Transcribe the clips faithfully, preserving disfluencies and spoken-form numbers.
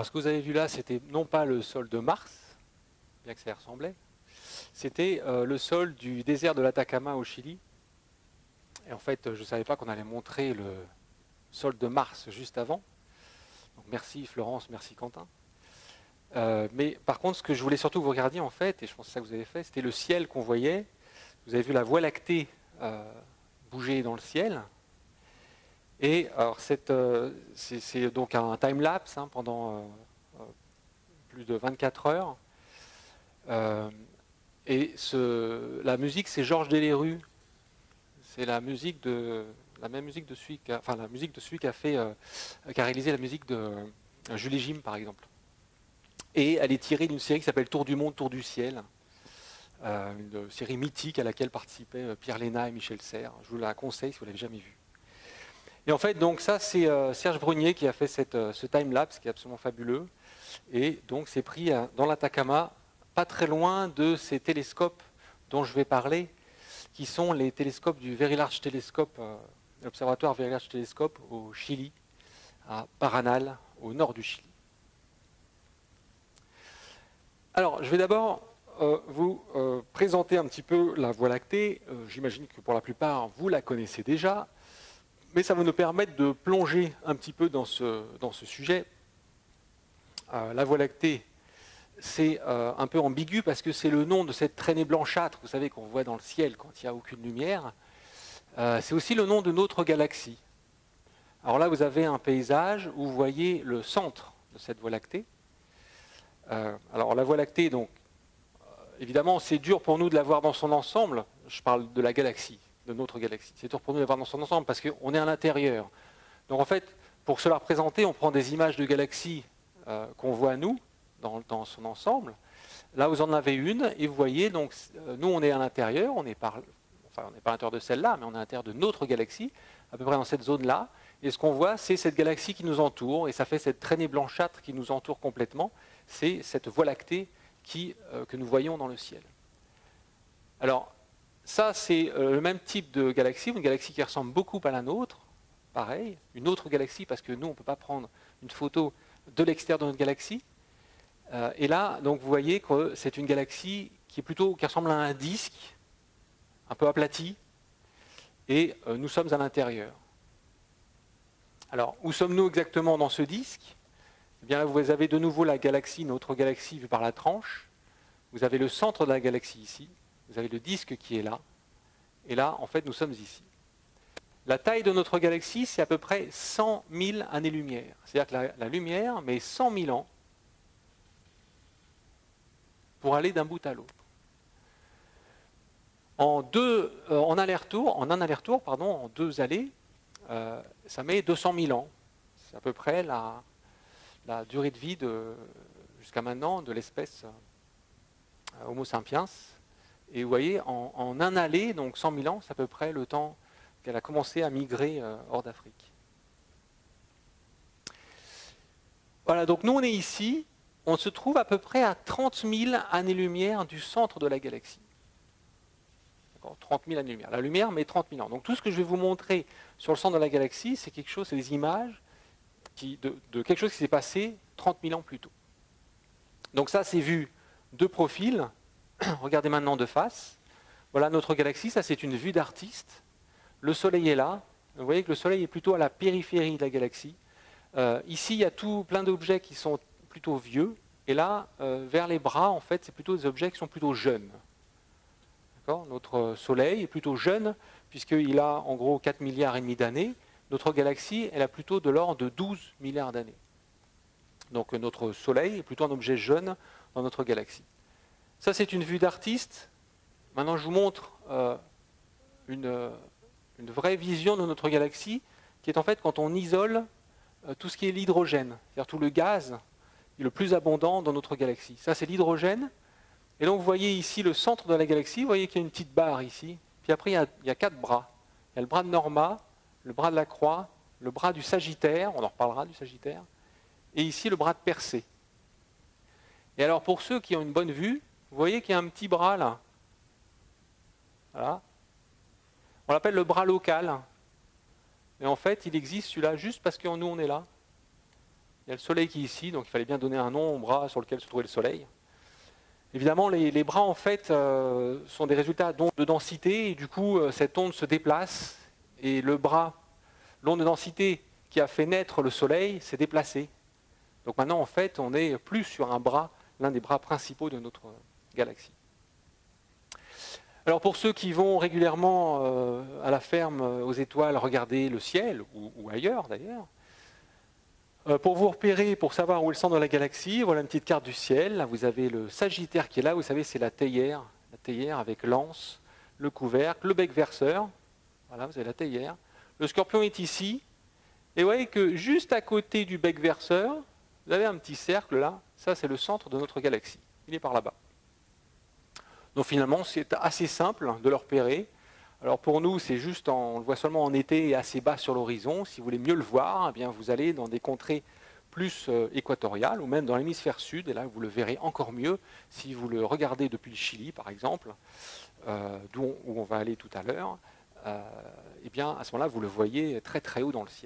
Alors ce que vous avez vu là, c'était non pas le sol de Mars, bien que ça y ressemblait, c'était euh, le sol du désert de l'Atacama au Chili. Et en fait, je ne savais pas qu'on allait montrer le sol de Mars juste avant. Donc merci Florence, merci Quentin. Euh, mais par contre, ce que je voulais surtout que vous regardiez en fait, et je pense que c'est ça que vous avez fait, c'était le ciel qu'on voyait. Vous avez vu la Voie lactée euh, bouger dans le ciel. Et alors euh, c'est donc un time-lapse hein, pendant euh, plus de vingt-quatre heures. Euh, et ce, la musique, c'est Georges Delerue. C'est la musique de la même musique de celui qui a, enfin la musique de celui qui a fait, euh, qui a réalisé la musique de euh, Jules et Jim par exemple. Et elle est tirée d'une série qui s'appelle Tour du monde, Tour du ciel, euh, une série mythique à laquelle participaient Pierre Léna et Michel Serres. Je vous la conseille si vous l'avez jamais vue. Et en fait, donc ça c'est euh, Serge Brunier qui a fait cette, euh, ce time-lapse qui est absolument fabuleux. Et donc c'est pris euh, dans l'Atacama, pas très loin de ces télescopes dont je vais parler, qui sont les télescopes du Very Large Telescope, euh, l'observatoire Very Large Telescope au Chili, à Paranal, au nord du Chili. Alors, je vais d'abord euh, vous euh, présenter un petit peu la Voie lactée. Euh, J'imagine que pour la plupart, vous la connaissez déjà, mais ça va nous permettre de plonger un petit peu dans ce, dans ce sujet. Euh, la Voie lactée, c'est euh, un peu ambigu parce que c'est le nom de cette traînée blanchâtre, vous savez, qu'on voit dans le ciel quand il n'y a aucune lumière. Euh, c'est aussi le nom de notre galaxie. Alors là, vous avez un paysage où vous voyez le centre de cette Voie lactée. Euh, alors la Voie lactée, donc, euh, évidemment, c'est dur pour nous de la voir dans son ensemble. Je parle de la galaxie, de notre galaxie. C'est dur pour nous de la voir dans son ensemble parce qu'on est à l'intérieur. Donc en fait, pour se la représenter, on prend des images de galaxies euh, qu'on voit nous, Dans, dans son ensemble. Là, vous en avez une, et vous voyez, donc, euh, nous, on est à l'intérieur, on n'est pas, enfin, on n'est pas à l'intérieur de celle-là, mais on est à l'intérieur de notre galaxie, à peu près dans cette zone-là. Et ce qu'on voit, c'est cette galaxie qui nous entoure, et ça fait cette traînée blanchâtre qui nous entoure complètement. C'est cette Voie lactée qui, euh, que nous voyons dans le ciel. Alors, ça, c'est euh, le même type de galaxie, une galaxie qui ressemble beaucoup à la nôtre, pareil, une autre galaxie, parce que nous, on ne peut pas prendre une photo de l'extérieur de notre galaxie. Euh, et là, donc, vous voyez que c'est une galaxie qui, est plutôt, qui ressemble à un disque, un peu aplati, et euh, nous sommes à l'intérieur. Alors, où sommes-nous exactement dans ce disque? Eh bien, là, vous avez de nouveau la galaxie, notre galaxie vue par la tranche. Vous avez le centre de la galaxie ici, vous avez le disque qui est là, et là, en fait, nous sommes ici. La taille de notre galaxie, c'est à peu près cent mille années-lumière. C'est-à-dire que la, la lumière met cent mille ans pour aller d'un bout à l'autre. En, deux, euh, en, aller-retour, en un aller-retour, pardon, en deux allées, euh, ça met deux cent mille ans. C'est à peu près la, la durée de vie jusqu'à maintenant de l'espèce euh, Homo sapiens. Et vous voyez, en, en un aller, donc cent mille ans, c'est à peu près le temps qu'elle a commencé à migrer euh, hors d'Afrique. Voilà, donc nous on est ici. On se trouve à peu près à trente mille années-lumière du centre de la galaxie. trente mille années-lumière. La lumière met trente mille ans. Donc tout ce que je vais vous montrer sur le centre de la galaxie, c'est quelque chose, c'est des images qui, de, de quelque chose qui s'est passé trente mille ans plus tôt. Donc ça, c'est vu de profil. Regardez maintenant de face. Voilà notre galaxie, ça c'est une vue d'artiste. Le Soleil est là. Vous voyez que le Soleil est plutôt à la périphérie de la galaxie. Euh, ici, il y a tout plein d'objets qui sont plutôt vieux, et là, euh, vers les bras, en fait, c'est plutôt des objets qui sont plutôt jeunes. Notre Soleil est plutôt jeune, puisqu'il a en gros quatre milliards et demi d'années. Notre galaxie, elle a plutôt de l'ordre de douze milliards d'années. Donc notre Soleil est plutôt un objet jeune dans notre galaxie. Ça, c'est une vue d'artiste. Maintenant, je vous montre euh, une, une vraie vision de notre galaxie, qui est en fait quand on isole euh, tout ce qui est l'hydrogène, c'est-à-dire tout le gaz le plus abondant dans notre galaxie. Ça, c'est l'hydrogène. Et donc, vous voyez ici le centre de la galaxie. Vous voyez qu'il y a une petite barre ici. Puis après, il y a, il y a quatre bras. Il y a le bras de Norma, le bras de la Croix, le bras du Sagittaire, on en reparlera du Sagittaire, et ici le bras de Persée. Et alors, pour ceux qui ont une bonne vue, vous voyez qu'il y a un petit bras là. Voilà. On l'appelle le bras local. Et en fait, il existe celui-là juste parce que nous, on est là. Il y a le Soleil qui est ici, donc il fallait bien donner un nom au bras sur lequel se trouvait le Soleil. Évidemment, les, les bras, en fait, euh, sont des résultats d'ondes de densité, et du coup, euh, cette onde se déplace, et le bras, l'onde de densité qui a fait naître le Soleil, s'est déplacée. Donc maintenant, en fait, on est plus sur un bras, l'un des bras principaux de notre galaxie. Alors pour ceux qui vont régulièrement euh, à la ferme, euh, aux étoiles, regarder le ciel, ou, ou ailleurs d'ailleurs, euh, pour vous repérer, pour savoir où est le centre de la galaxie, voilà une petite carte du ciel. Là, vous avez le Sagittaire qui est là, vous savez, c'est la théière, la théière avec l'anse, le couvercle, le bec verseur. Voilà, vous avez la théière. Le Scorpion est ici. Et vous voyez que juste à côté du bec verseur, vous avez un petit cercle là, ça c'est le centre de notre galaxie. Il est par là-bas. Donc finalement, c'est assez simple de le repérer. Alors pour nous, c'est juste, en, on le voit seulement en été et assez bas sur l'horizon. Si vous voulez mieux le voir, eh bien vous allez dans des contrées plus euh, équatoriales ou même dans l'hémisphère sud. Et là, vous le verrez encore mieux si vous le regardez depuis le Chili, par exemple, euh, d'où on, où on va aller tout à l'heure. Euh, eh bien, à ce moment-là, vous le voyez très très haut dans le ciel.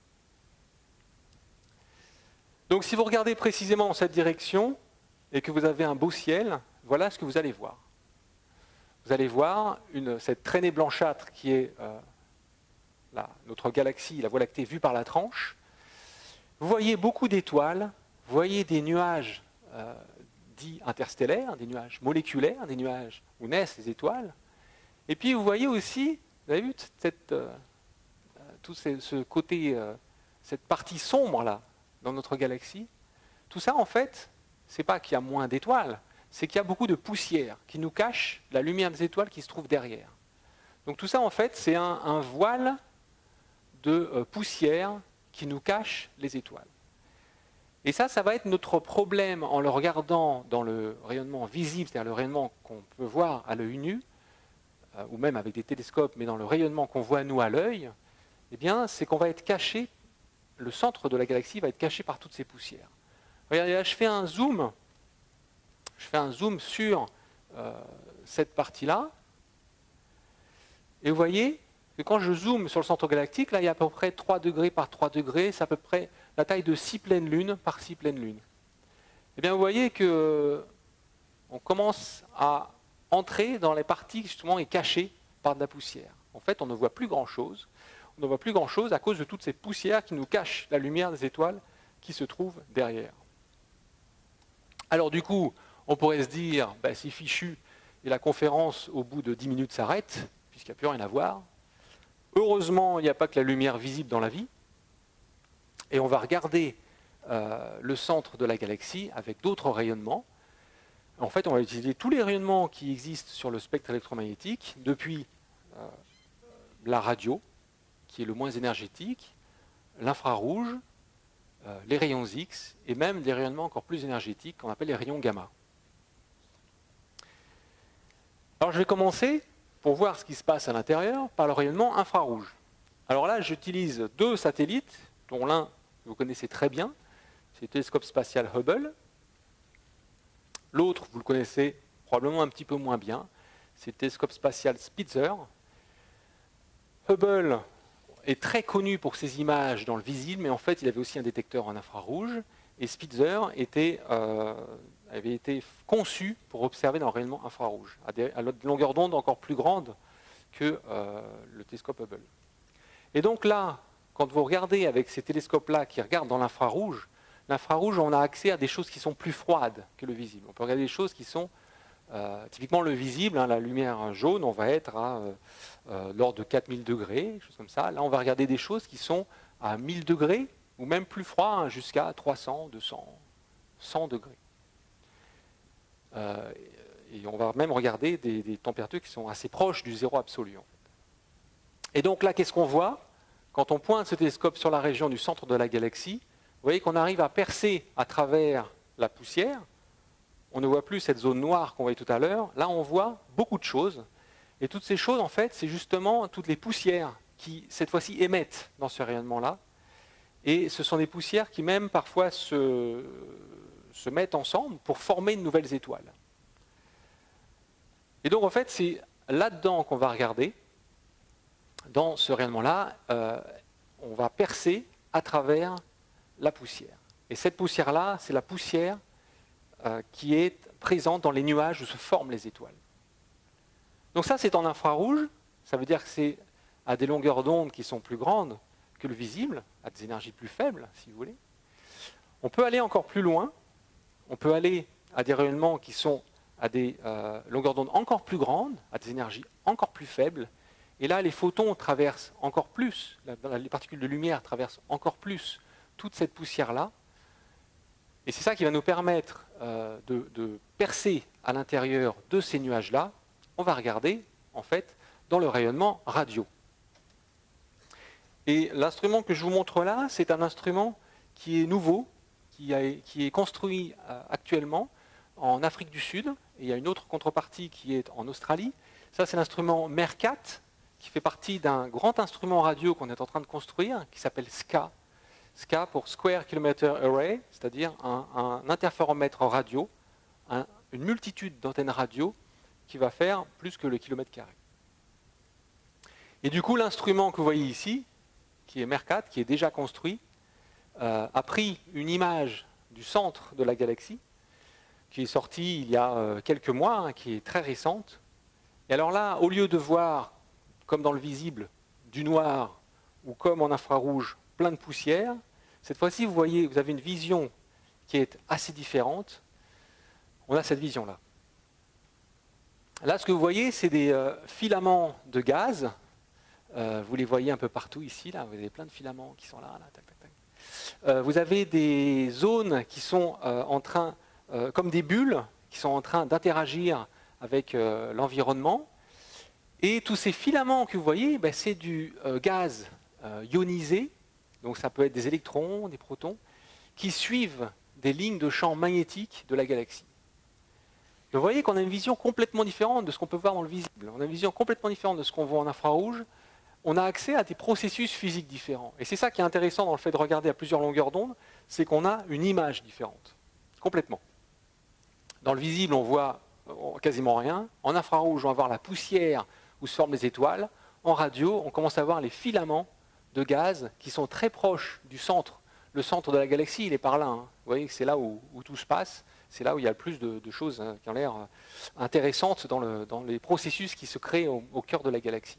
Donc si vous regardez précisément dans cette direction et que vous avez un beau ciel, voilà ce que vous allez voir. Vous allez voir une, cette traînée blanchâtre qui est euh, la, notre galaxie, la Voie lactée vue par la tranche. Vous voyez beaucoup d'étoiles, vous voyez des nuages euh, dits interstellaires, des nuages moléculaires, des nuages où naissent les étoiles. Et puis vous voyez aussi, vous avez vu cette, euh, tout ce, ce côté, euh, cette partie sombre là, dans notre galaxie. Tout ça, en fait, c'est pas qu'il y a moins d'étoiles, c'est qu'il y a beaucoup de poussière qui nous cache la lumière des étoiles qui se trouve derrière. Donc tout ça, en fait, c'est un, un voile de euh, poussière qui nous cache les étoiles. Et ça, ça va être notre problème en le regardant dans le rayonnement visible, c'est-à-dire le rayonnement qu'on peut voir à l'œil nu, euh, ou même avec des télescopes, mais dans le rayonnement qu'on voit nous à l'œil, eh bien, c'est qu'on va être caché, le centre de la galaxie va être caché par toutes ces poussières. Regardez, là, je fais un zoom, je fais un zoom sur euh, cette partie-là, et vous voyez que quand je zoome sur le centre galactique, là, il y a à peu près trois degrés par trois degrés, c'est à peu près la taille de six pleines lunes par six pleines lunes. Eh bien, vous voyez que on commence à entrer dans les parties qui justement est cachées par de la poussière. En fait, on ne voit plus grand-chose. On ne voit plus grand-chose à cause de toutes ces poussières qui nous cachent la lumière des étoiles qui se trouvent derrière. Alors du coup, on pourrait se dire, ben, c'est fichu, et la conférence au bout de dix minutes s'arrête, puisqu'il n'y a plus rien à voir. Heureusement, il n'y a pas que la lumière visible dans la vie, et on va regarder euh, le centre de la galaxie avec d'autres rayonnements. En fait, on va utiliser tous les rayonnements qui existent sur le spectre électromagnétique, depuis euh, la radio, qui est le moins énergétique, l'infrarouge, euh, les rayons X, et même des rayonnements encore plus énergétiques qu'on appelle les rayons gamma. Alors je vais commencer, pour voir ce qui se passe à l'intérieur, par le rayonnement infrarouge. Alors là, j'utilise deux satellites, dont l'un, vous connaissez très bien, c'est le télescope spatial Hubble. L'autre, vous le connaissez probablement un petit peu moins bien, c'est le télescope spatial Spitzer. Hubble est très connu pour ses images dans le visible, mais en fait, il avait aussi un détecteur en infrarouge, et Spitzer était, euh, avait été conçu pour observer dans le rayonnement infrarouge, à des à longueur d'onde encore plus grande que euh, le télescope Hubble. Et donc là, quand vous regardez avec ces télescopes-là qui regardent dans l'infrarouge, l'infrarouge, on a accès à des choses qui sont plus froides que le visible. On peut regarder des choses qui sont, euh, typiquement le visible, hein, la lumière jaune, on va être à euh, euh, l'ordre de quatre mille degrés, choses comme ça. Là, on va regarder des choses qui sont à mille degrés, ou même plus froid, hein, jusqu'à trois cents, deux cents, cent degrés. Euh, et on va même regarder des, des températures qui sont assez proches du zéro absolu. En fait. Et donc là, qu'est-ce qu'on voit? Quand on pointe ce télescope sur la région du centre de la galaxie, vous voyez qu'on arrive à percer à travers la poussière. On ne voit plus cette zone noire qu'on voyait tout à l'heure. Là, on voit beaucoup de choses. Et toutes ces choses, en fait, c'est justement toutes les poussières qui, cette fois-ci, émettent dans ce rayonnement-là. Et ce sont des poussières qui, même, parfois, se, se mettent ensemble pour former de nouvelles étoiles. Et donc, en fait, c'est là-dedans qu'on va regarder. Dans ce rayonnement-là, euh, on va percer à travers la poussière. Et cette poussière-là, c'est la poussière euh, qui est présente dans les nuages où se forment les étoiles. Donc ça, c'est en infrarouge. Ça veut dire que c'est à des longueurs d'onde qui sont plus grandes que le visible, à des énergies plus faibles, si vous voulez. On peut aller encore plus loin. On peut aller à des rayonnements qui sont à des euh, longueurs d'onde encore plus grandes, à des énergies encore plus faibles. Et là, les photons traversent encore plus, les particules de lumière traversent encore plus toute cette poussière-là. Et c'est ça qui va nous permettre euh, de, de percer à l'intérieur de ces nuages-là. On va regarder, en fait, dans le rayonnement radio. Et l'instrument que je vous montre là, c'est un instrument qui est nouveau, qui, a, qui est construit euh, actuellement en Afrique du Sud. Et il y a une autre contrepartie qui est en Australie. Ça, c'est l'instrument MERCAT, qui fait partie d'un grand instrument radio qu'on est en train de construire, qui s'appelle S C A. S C A pour Square Kilometer Array, c'est-à-dire un, un interféromètre radio, un, une multitude d'antennes radio qui va faire plus que le kilomètre carré. Et du coup, l'instrument que vous voyez ici, qui est MERCAT, qui est déjà construit, euh, a pris une image du centre de la galaxie, qui est sortie il y a euh, quelques mois, hein, qui est très récente. Et alors là, au lieu de voir, comme dans le visible, du noir, ou comme en infrarouge, plein de poussière, cette fois-ci, vous voyez, vous avez une vision qui est assez différente. On a cette vision-là. Là, ce que vous voyez, c'est des euh, filaments de gaz. Euh, vous les voyez un peu partout ici. Là, vous avez plein de filaments qui sont là. là tac, tac, tac. Euh, vous avez des zones qui sont euh, en train, euh, comme des bulles, qui sont en train d'interagir avec euh, l'environnement. Et tous ces filaments que vous voyez, ben, c'est du euh, gaz euh, ionisé. Donc ça peut être des électrons, des protons, qui suivent des lignes de champ magnétique de la galaxie. Donc vous voyez qu'on a une vision complètement différente de ce qu'on peut voir dans le visible. On a une vision complètement différente de ce qu'on voit en infrarouge. On a accès à des processus physiques différents. Et c'est ça qui est intéressant dans le fait de regarder à plusieurs longueurs d'onde, c'est qu'on a une image différente, complètement. Dans le visible, on voit quasiment rien. En infrarouge, on va voir la poussière où se forment les étoiles. En radio, on commence à voir les filaments de gaz qui sont très proches du centre. Le centre de la galaxie, il est par là. Hein. Vous voyez que c'est là où, où tout se passe. C'est là où il y a le plus de, de choses hein, qui ont l'air intéressantes dans, le, dans les processus qui se créent au, au cœur de la galaxie.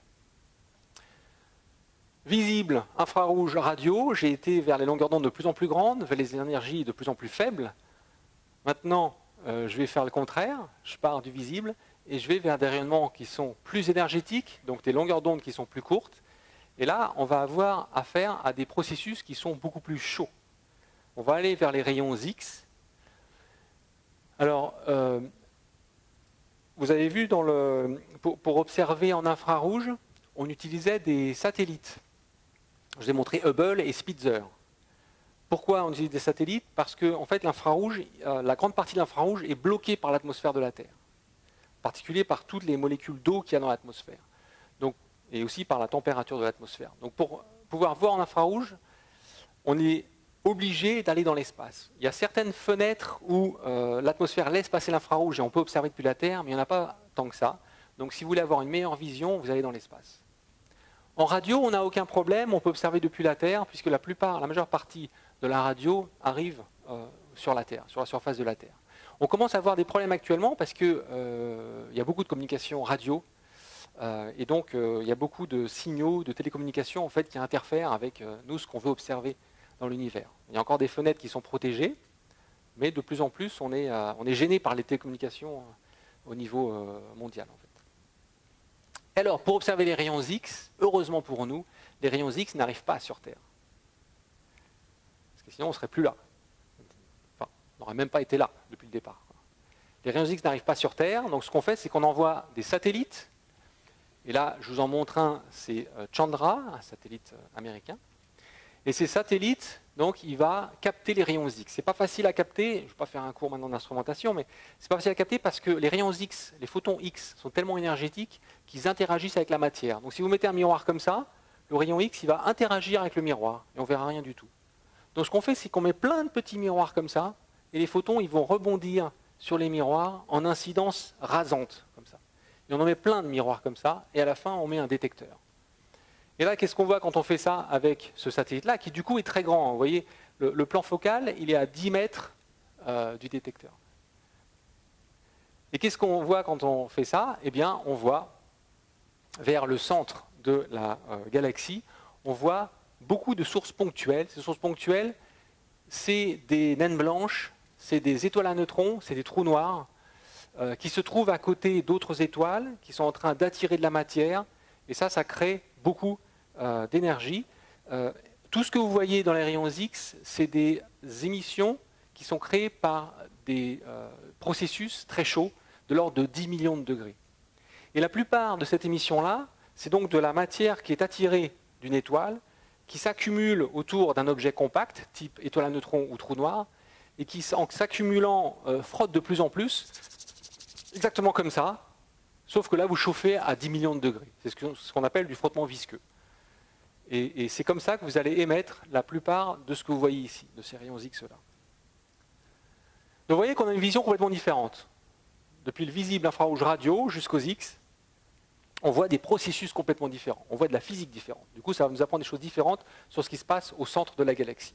Visible, infrarouge, radio, j'ai été vers les longueurs d'onde de plus en plus grandes, vers les énergies de plus en plus faibles. Maintenant, euh, je vais faire le contraire. Je pars du visible et je vais vers des rayonnements qui sont plus énergétiques, donc des longueurs d'onde qui sont plus courtes. Et là, on va avoir affaire à des processus qui sont beaucoup plus chauds. On va aller vers les rayons X. Alors, euh, vous avez vu, dans le, pour, pour observer en infrarouge, on utilisait des satellites. Je vous ai montré Hubble et Spitzer. Pourquoi on utilise des satellites? Parce que en fait, l'infrarouge, euh, la grande partie de l'infrarouge est bloquée par l'atmosphère de la Terre. En particulier par toutes les molécules d'eau qu'il y a dans l'atmosphère. Donc, et aussi par la température de l'atmosphère. Donc pour pouvoir voir en infrarouge, on est obligé d'aller dans l'espace. Il y a certaines fenêtres où euh, l'atmosphère laisse passer l'infrarouge et on peut observer depuis la Terre, mais il n'y en a pas tant que ça. Donc si vous voulez avoir une meilleure vision, vous allez dans l'espace. En radio, on n'a aucun problème, on peut observer depuis la Terre, puisque la plupart, la majeure partie de la radio arrive euh, sur la Terre, sur la surface de la Terre. On commence à avoir des problèmes actuellement parce qu'il euh, y a beaucoup de communications radio. Euh, et donc, euh, il y a beaucoup de signaux de télécommunications en fait, qui interfèrent avec euh, nous, ce qu'on veut observer dans l'univers. Il y a encore des fenêtres qui sont protégées, mais de plus en plus, on est, euh, on est gêné par les télécommunications euh, au niveau euh, mondial. En fait. Alors, pour observer les rayons X, heureusement pour nous, les rayons X n'arrivent pas sur Terre. Parce que sinon, on ne serait plus là. Enfin, on n'aurait même pas été là depuis le départ. Les rayons X n'arrivent pas sur Terre, donc ce qu'on fait, c'est qu'on envoie des satellites. Et là, je vous en montre un, c'est Chandra, un satellite américain. Et ces satellites, donc, il va capter les rayons X. C'est pas facile à capter, je ne vais pas faire un cours maintenant d'instrumentation, mais c'est pas facile à capter parce que les rayons X, les photons X, sont tellement énergétiques qu'ils interagissent avec la matière. Donc si vous mettez un miroir comme ça, le rayon X, il va interagir avec le miroir, et on ne verra rien du tout. Donc ce qu'on fait, c'est qu'on met plein de petits miroirs comme ça, et les photons, ils vont rebondir sur les miroirs en incidence rasante, comme ça. Et on en met plein de miroirs comme ça, et à la fin, on met un détecteur. Et là, qu'est-ce qu'on voit quand on fait ça avec ce satellite-là, qui du coup est très grand. Vous voyez, Le, le plan focal, il est à dix mètres euh, du détecteur. Et qu'est-ce qu'on voit quand on fait ça? Eh bien, on voit vers le centre de la euh, galaxie, on voit beaucoup de sources ponctuelles. Ces sources ponctuelles, c'est des naines blanches, c'est des étoiles à neutrons, c'est des trous noirs, euh, qui se trouvent à côté d'autres étoiles, qui sont en train d'attirer de la matière, et ça, ça crée beaucoup euh, d'énergie. Euh, tout ce que vous voyez dans les rayons X, c'est des émissions qui sont créées par des euh, processus très chauds, de l'ordre de dix millions de degrés. Et la plupart de cette émission-là, c'est donc de la matière qui est attirée d'une étoile, qui s'accumule autour d'un objet compact, type étoile à neutrons ou trou noir, et qui, en s'accumulant, euh, frotte de plus en plus, exactement comme ça, sauf que là, vous chauffez à dix millions de degrés. C'est ce qu'on appelle du frottement visqueux. Et, et c'est comme ça que vous allez émettre la plupart de ce que vous voyez ici, de ces rayons X-là. Donc vous voyez qu'on a une vision complètement différente. Depuis le visible infrarouge radio jusqu'aux X, on voit des processus complètement différents. On voit de la physique différente. Du coup, ça va nous apprendre des choses différentes sur ce qui se passe au centre de la galaxie.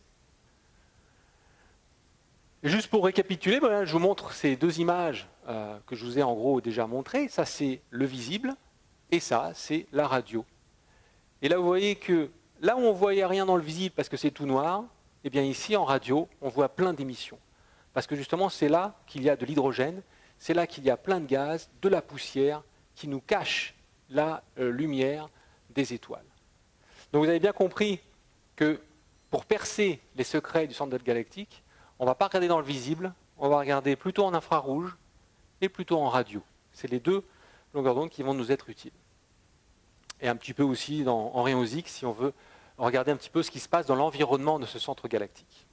Et juste pour récapituler, ben là, je vous montre ces deux images euh, que je vous ai en gros déjà montrées. Ça, c'est le visible, et ça, c'est la radio. Et là, vous voyez que là où on ne voyait rien dans le visible parce que c'est tout noir, eh bien ici, en radio, on voit plein d'émissions. Parce que justement, c'est là qu'il y a de l'hydrogène, c'est là qu'il y a plein de gaz, de la poussière, qui nous cache la euh, lumière des étoiles. Donc vous avez bien compris que pour percer les secrets du centre galactique, on ne va pas regarder dans le visible, on va regarder plutôt en infrarouge et plutôt en radio. C'est les deux longueurs d'onde qui vont nous être utiles. Et un petit peu aussi dans, en rayons X, si on veut regarder un petit peu ce qui se passe dans l'environnement de ce centre galactique.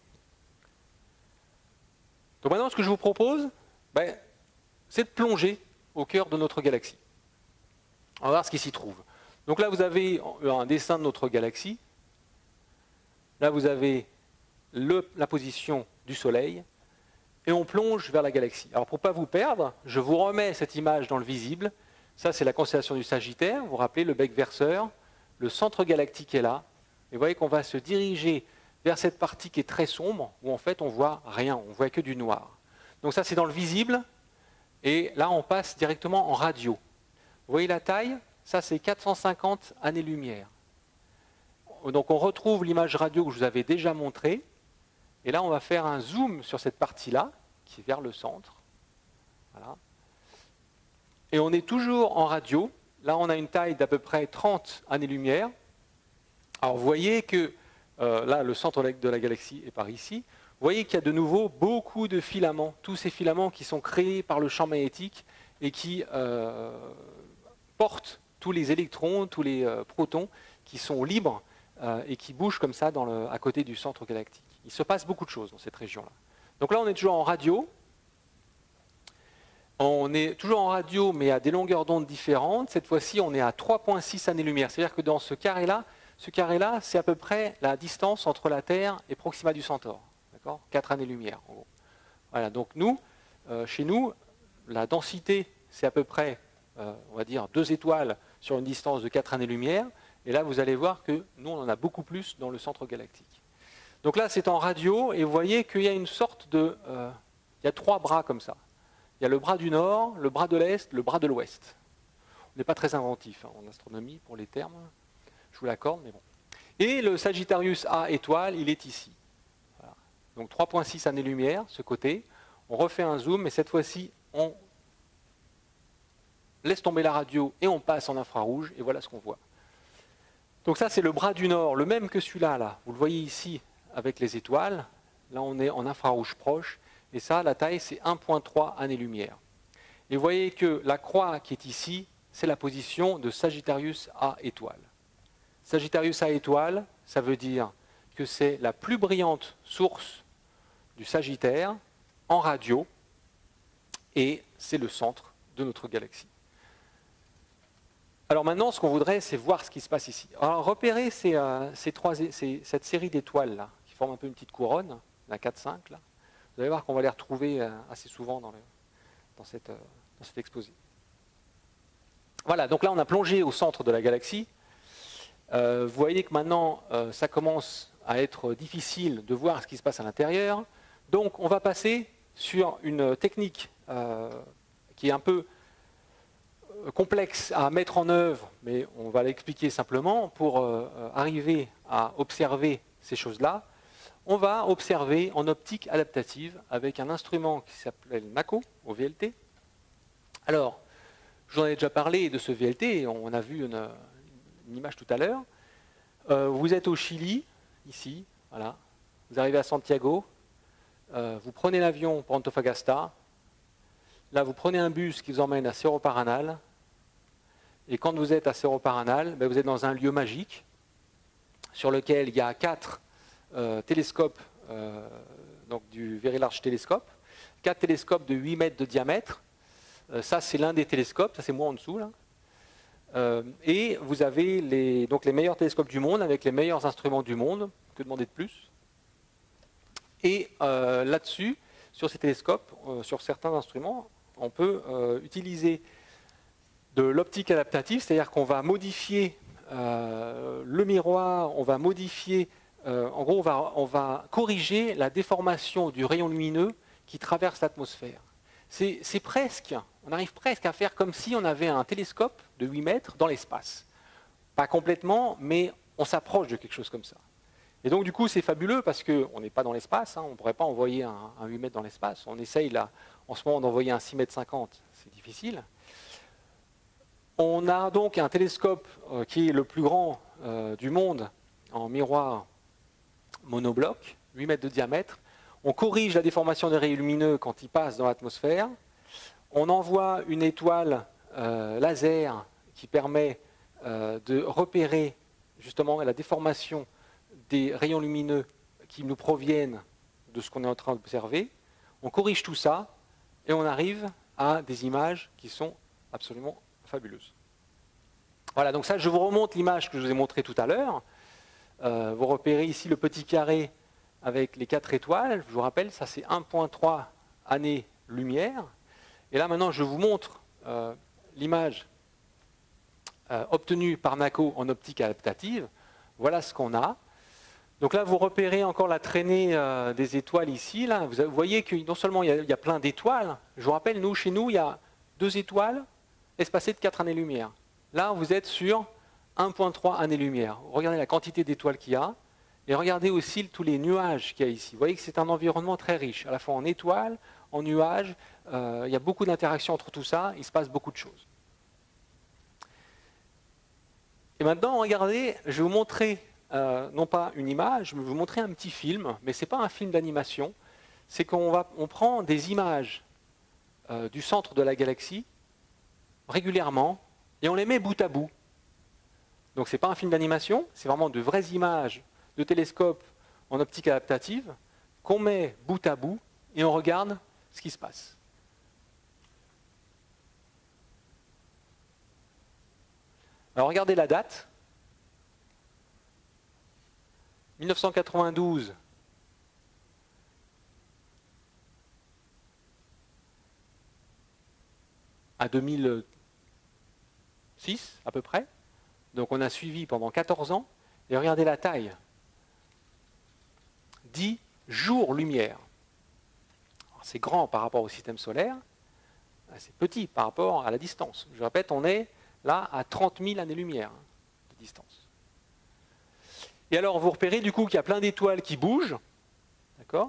Donc maintenant, ce que je vous propose, ben, c'est de plonger au cœur de notre galaxie. On va voir ce qui s'y trouve. Donc là, vous avez un dessin de notre galaxie. Là, vous avez le, la position du Soleil. Et on plonge vers la galaxie. Alors, pour ne pas vous perdre, je vous remets cette image dans le visible. Ça, c'est la constellation du Sagittaire. Vous vous rappelez, le bec verseur. Le centre galactique est là. Et vous voyez qu'on va se diriger vers cette partie qui est très sombre, où en fait, on ne voit rien. On ne voit que du noir. Donc ça, c'est dans le visible. Et là, on passe directement en radio. Vous voyez la taille? Ça, c'est quatre cent cinquante années-lumière. Donc on retrouve l'image radio que je vous avais déjà montrée. Et là, on va faire un zoom sur cette partie-là, qui est vers le centre. Voilà. Et on est toujours en radio. Là, on a une taille d'à peu près trente années-lumière. Alors, vous voyez que euh, là, le centre de la galaxie est par ici. Vous voyez qu'il y a de nouveau beaucoup de filaments. Tous ces filaments qui sont créés par le champ magnétique et qui euh, portent tous les électrons, tous les euh, protons qui sont libres euh, et qui bougent comme ça dans le, à côté du centre galactique. Il se passe beaucoup de choses dans cette région-là. Donc là, on est toujours en radio. On est toujours en radio, mais à des longueurs d'onde différentes. Cette fois-ci, on est à trois virgule six années-lumière. C'est-à-dire que dans ce carré-là, ce carré-là, c'est à peu près la distance entre la Terre et Proxima du Centaure. D'accord ? quatre années-lumière, en gros. Voilà, donc nous, euh, chez nous, la densité, c'est à peu près, euh, on va dire, deux étoiles sur une distance de quatre années-lumière. Et là, vous allez voir que nous, on en a beaucoup plus dans le centre galactique. Donc là, c'est en radio, et vous voyez qu'il y a une sorte de... Euh, il y a trois bras comme ça. Il y a le bras du nord, le bras de l'est, le bras de l'ouest. On n'est pas très inventif hein, en astronomie pour les termes, je vous l'accorde, mais bon. Et le Sagittarius A étoile, il est ici. Voilà. Donc trois virgule six années-lumière, ce côté. On refait un zoom, mais cette fois-ci, on laisse tomber la radio et on passe en infrarouge, et voilà ce qu'on voit. Donc ça, c'est le bras du nord, le même que celui-là, là. Vous le voyez ici avec les étoiles. Là, on est en infrarouge proche. Et ça, la taille, c'est un virgule trois années-lumière. Et vous voyez que la croix qui est ici, c'est la position de Sagittarius A étoile. Sagittarius A étoile, ça veut dire que c'est la plus brillante source du Sagittaire en radio, et c'est le centre de notre galaxie. Alors maintenant, ce qu'on voudrait, c'est voir ce qui se passe ici. Alors repérez ces, euh, ces trois, ces, cette série d'étoiles-là, qui forment un peu une petite couronne, la quatre cinq, là. Vous allez voir qu'on va les retrouver euh, assez souvent dans, le, dans, cette, euh, dans cet exposé. Voilà, donc là, on a plongé au centre de la galaxie. Euh, vous voyez que maintenant, euh, ça commence à être difficile de voir ce qui se passe à l'intérieur. Donc on va passer sur une technique euh, qui est un peu complexe à mettre en œuvre, mais on va l'expliquer simplement pour euh, arriver à observer ces choses-là. On va observer en optique adaptative avec un instrument qui s'appelle NACO, au V L T. Alors, j'en ai déjà parlé de ce V L T, on a vu une, une image tout à l'heure. Euh, vous êtes au Chili, ici, voilà. Vous arrivez à Santiago, euh, vous prenez l'avion pour Antofagasta. Là, vous prenez un bus qui vous emmène à Cerro Paranal. Et quand vous êtes à Cerro Paranal, ben vous êtes dans un lieu magique sur lequel il y a quatre euh, télescopes, euh, donc du Very Large Telescope, quatre télescopes de huit mètres de diamètre. Euh, ça, c'est l'un des télescopes, ça c'est moi en dessous, là. Euh, et vous avez les, donc les meilleurs télescopes du monde avec les meilleurs instruments du monde. Que demander de plus? Et euh, là-dessus, sur ces télescopes, euh, sur certains instruments, on peut euh, utiliser de l'optique adaptative, c'est-à-dire qu'on va modifier euh, le miroir, on va modifier, euh, en gros, on va, on va corriger la déformation du rayon lumineux qui traverse l'atmosphère. C'est presque, on arrive presque à faire comme si on avait un télescope de huit mètres dans l'espace. Pas complètement, mais on s'approche de quelque chose comme ça. Et donc, du coup, c'est fabuleux parce qu'on n'est pas dans l'espace, hein, on ne pourrait pas envoyer un, un huit mètres dans l'espace. On essaye, là, en ce moment, d'envoyer un six mètres cinquante, c'est difficile. On a donc un télescope euh, qui est le plus grand euh, du monde en miroir monobloc, huit mètres de diamètre. On corrige la déformation des rayons lumineux quand ils passent dans l'atmosphère. On envoie une étoile euh, laser qui permet euh, de repérer justement la déformation des rayons lumineux qui nous proviennent de ce qu'on est en train d'observer. On corrige tout ça et on arrive à des images qui sont absolument fabuleuses. Voilà, donc ça, je vous remonte l'image que je vous ai montrée tout à l'heure. Euh, vous repérez ici le petit carré avec les quatre étoiles. Je vous rappelle, ça c'est un virgule trois années-lumière. Et là, maintenant, je vous montre euh, l'image euh, obtenue par NACO en optique adaptative. Voilà ce qu'on a. Donc là, vous repérez encore la traînée euh, des étoiles ici. Là. Vous voyez que non seulement il y a, il y a plein d'étoiles, je vous rappelle, nous, chez nous, il y a deux étoiles espacées de quatre années-lumière. Là, vous êtes sur un virgule trois années-lumière. Regardez la quantité d'étoiles qu'il y a. Et regardez aussi tous les nuages qu'il y a ici. Vous voyez que c'est un environnement très riche, à la fois en étoiles, en nuages. Euh, il y a beaucoup d'interactions entre tout ça. Il se passe beaucoup de choses. Et maintenant, regardez, je vais vous montrer, euh, non pas une image, mais je vais vous montrer un petit film. Mais ce n'est pas un film d'animation. C'est qu'on va, on prend des images euh, du centre de la galaxie, régulièrement, et on les met bout à bout. Donc ce n'est pas un film d'animation, c'est vraiment de vraies images de télescopes en optique adaptative qu'on met bout à bout et on regarde ce qui se passe. Alors regardez la date. mille neuf cent quatre-vingt-douze. À deux mille six à peu près. Donc on a suivi pendant quatorze ans. Et regardez la taille. dix jours-lumière. C'est grand par rapport au système solaire. C'est petit par rapport à la distance. Je répète, on est là à trente mille années-lumière de distance. Et alors vous repérez du coup qu'il y a plein d'étoiles qui bougent. D'accord ?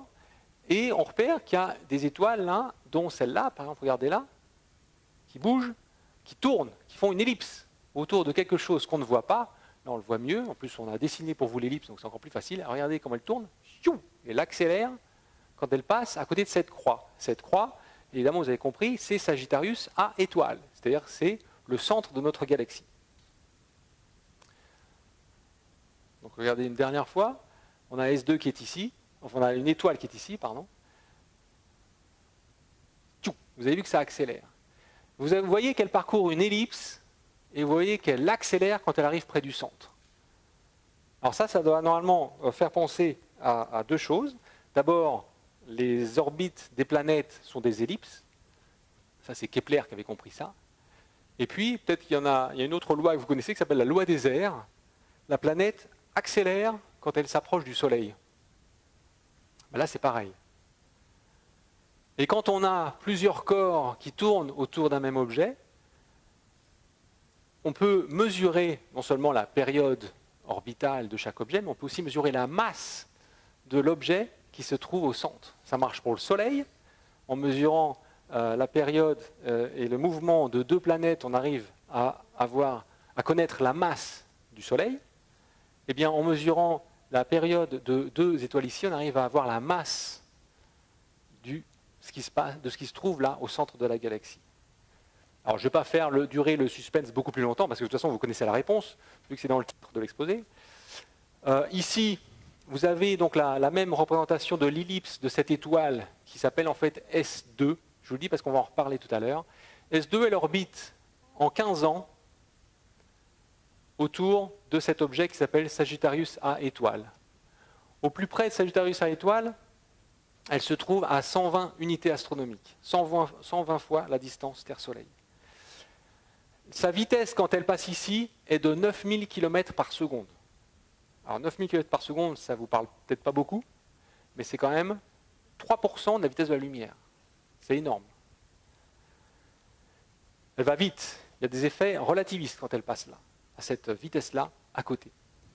Et on repère qu'il y a des étoiles là, dont celle-là, par exemple, regardez là, qui bougent, qui tournent, qui font une ellipse autour de quelque chose qu'on ne voit pas. Là, on le voit mieux. En plus, on a dessiné pour vous l'ellipse, donc c'est encore plus facile. Alors, regardez comment elle tourne. Et elle accélère quand elle passe à côté de cette croix. Cette croix, évidemment, vous avez compris, c'est Sagittarius A étoile. C'est-à-dire c'est le centre de notre galaxie. Donc, regardez une dernière fois. On a S deux qui est ici. Enfin, on a une étoile qui est ici, pardon. Vous avez vu que ça accélère. Vous voyez qu'elle parcourt une ellipse et vous voyez qu'elle accélère quand elle arrive près du centre. Alors ça, ça doit normalement faire penser à, à deux choses. D'abord, les orbites des planètes sont des ellipses. Ça, c'est Kepler qui avait compris ça. Et puis, peut-être qu'il y en a, il y a une autre loi que vous connaissez qui s'appelle la loi des airs. La planète accélère quand elle s'approche du Soleil. Ben là, c'est pareil. Et quand on a plusieurs corps qui tournent autour d'un même objet, on peut mesurer non seulement la période orbitale de chaque objet, mais on peut aussi mesurer la masse de l'objet qui se trouve au centre. Ça marche pour le Soleil. En mesurant euh, la période euh, et le mouvement de deux planètes, on arrive à, avoir, à connaître la masse du Soleil. Eh bien, en mesurant la période de deux étoiles ici, on arrive à avoir la masse du, ce qui se passe, de ce qui se trouve là au centre de la galaxie. Alors, je ne vais pas faire le, durer le suspense beaucoup plus longtemps, parce que de toute façon, vous connaissez la réponse, vu que c'est dans le titre de l'exposé. Euh, ici, vous avez donc la, la même représentation de l'ellipse de cette étoile qui s'appelle en fait S deux. Je vous le dis parce qu'on va en reparler tout à l'heure. S deux, elle orbite en quinze ans autour de cet objet qui s'appelle Sagittarius A étoile. Au plus près de Sagittarius A étoile, elle se trouve à cent vingt unités astronomiques, cent vingt, cent vingt fois la distance Terre-Soleil. Sa vitesse, quand elle passe ici, est de neuf mille kilomètres par seconde. Alors neuf mille kilomètres par seconde, ça ne vous parle peut-être pas beaucoup, mais c'est quand même trois pour cent de la vitesse de la lumière. C'est énorme. Elle va vite. Il y a des effets relativistes quand elle passe là, à cette vitesse-là, à côté.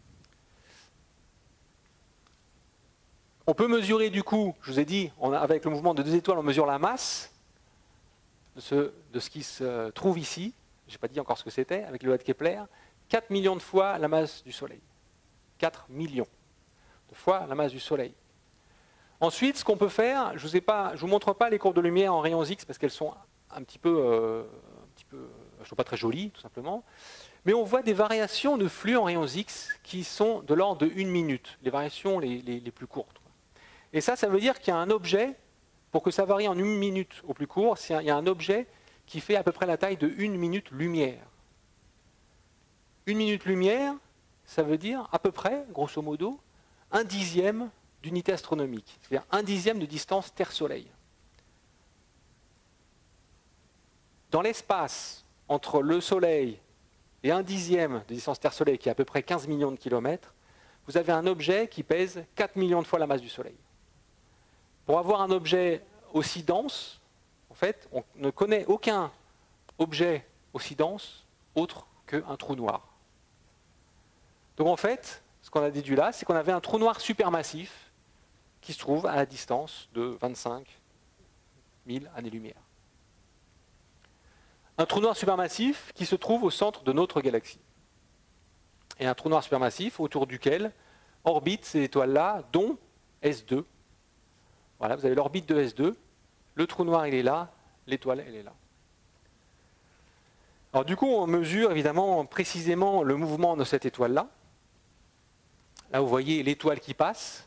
On peut mesurer du coup, je vous ai dit, on a, avec le mouvement de deux étoiles, on mesure la masse de ce, de ce qui se trouve ici. Je n'ai pas dit encore ce que c'était, avec le loi de Kepler. quatre millions de fois la masse du Soleil. quatre millions de fois la masse du Soleil. Ensuite, ce qu'on peut faire, je ne vous montre pas les courbes de lumière en rayons X parce qu'elles sont un petit peu, euh, un petit peu, elles sont pas très jolies, tout simplement. Mais on voit des variations de flux en rayons X qui sont de l'ordre de une minute, les variations les, les, les plus courtes. Et ça, ça veut dire qu'il y a un objet, pour que ça varie en une minute au plus court, il y a un objet qui fait à peu près la taille de une minute lumière. Une minute lumière, ça veut dire à peu près, grosso modo, un dixième d'unité astronomique, c'est-à-dire un dixième de distance Terre-Soleil. Dans l'espace entre le Soleil et un dixième de distance Terre-Soleil, qui est à peu près quinze millions de kilomètres, vous avez un objet qui pèse quatre millions de fois la masse du Soleil. Pour avoir un objet aussi dense, en fait, on ne connaît aucun objet aussi dense autre qu'un trou noir. Donc en fait, ce qu'on a déduit là, c'est qu'on avait un trou noir supermassif qui se trouve à la distance de vingt-cinq mille années-lumière. Un trou noir supermassif qui se trouve au centre de notre galaxie. Et un trou noir supermassif autour duquel orbitent ces étoiles-là, dont S deux. Voilà, vous avez l'orbite de S deux, le trou noir il est là, l'étoile elle est là. Alors du coup, on mesure évidemment précisément le mouvement de cette étoile-là. Là, vous voyez l'étoile qui passe.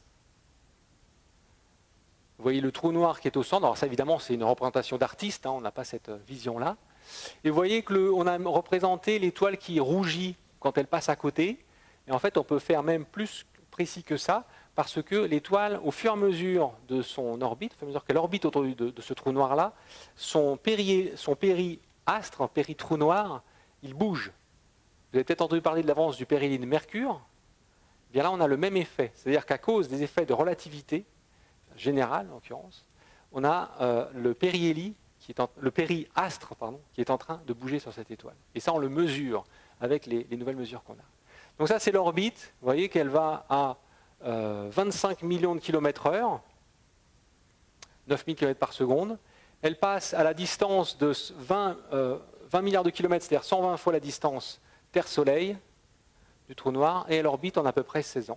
Vous voyez le trou noir qui est au centre. Alors ça, évidemment, c'est une représentation d'artiste, hein, on n'a pas cette vision-là. Et vous voyez qu'on a représenté l'étoile qui rougit quand elle passe à côté. Et en fait, on peut faire même plus précis que ça, parce que l'étoile, au fur et à mesure de son orbite, au fur et à mesure qu'elle orbite autour de, de ce trou noir-là, son, péri, son périastre, un péri-trou noir, il bouge. Vous avez peut-être entendu parler de l'avance du périhélie de Mercure. Eh bien là, on a le même effet. C'est-à-dire qu'à cause des effets de relativité générale, en l'occurrence, on a euh, le périhélie, qui est en, le périastre, pardon, qui est en train de bouger sur cette étoile. Et ça, on le mesure avec les, les nouvelles mesures qu'on a. Donc ça, c'est l'orbite. Vous voyez qu'elle va à euh, vingt-cinq millions de kilomètres heure, neuf mille kilomètres par seconde. Elle passe à la distance de vingt, euh, vingt milliards de kilomètres, c'est-à-dire cent vingt fois la distance Terre-Soleil du trou noir, et elle orbite en à peu près seize ans.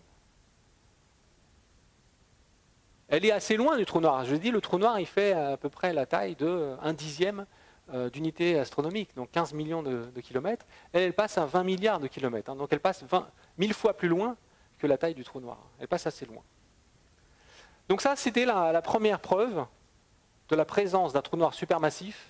Elle est assez loin du trou noir. Je vous dis, le trou noir, il fait à peu près la taille de un dixième d'unité astronomique, donc quinze millions de, de kilomètres. Elle, elle passe à vingt milliards de kilomètres, hein, donc elle passe vingt mille fois plus loin que la taille du trou noir. Elle passe assez loin. Donc ça, c'était la, la première preuve de la présence d'un trou noir supermassif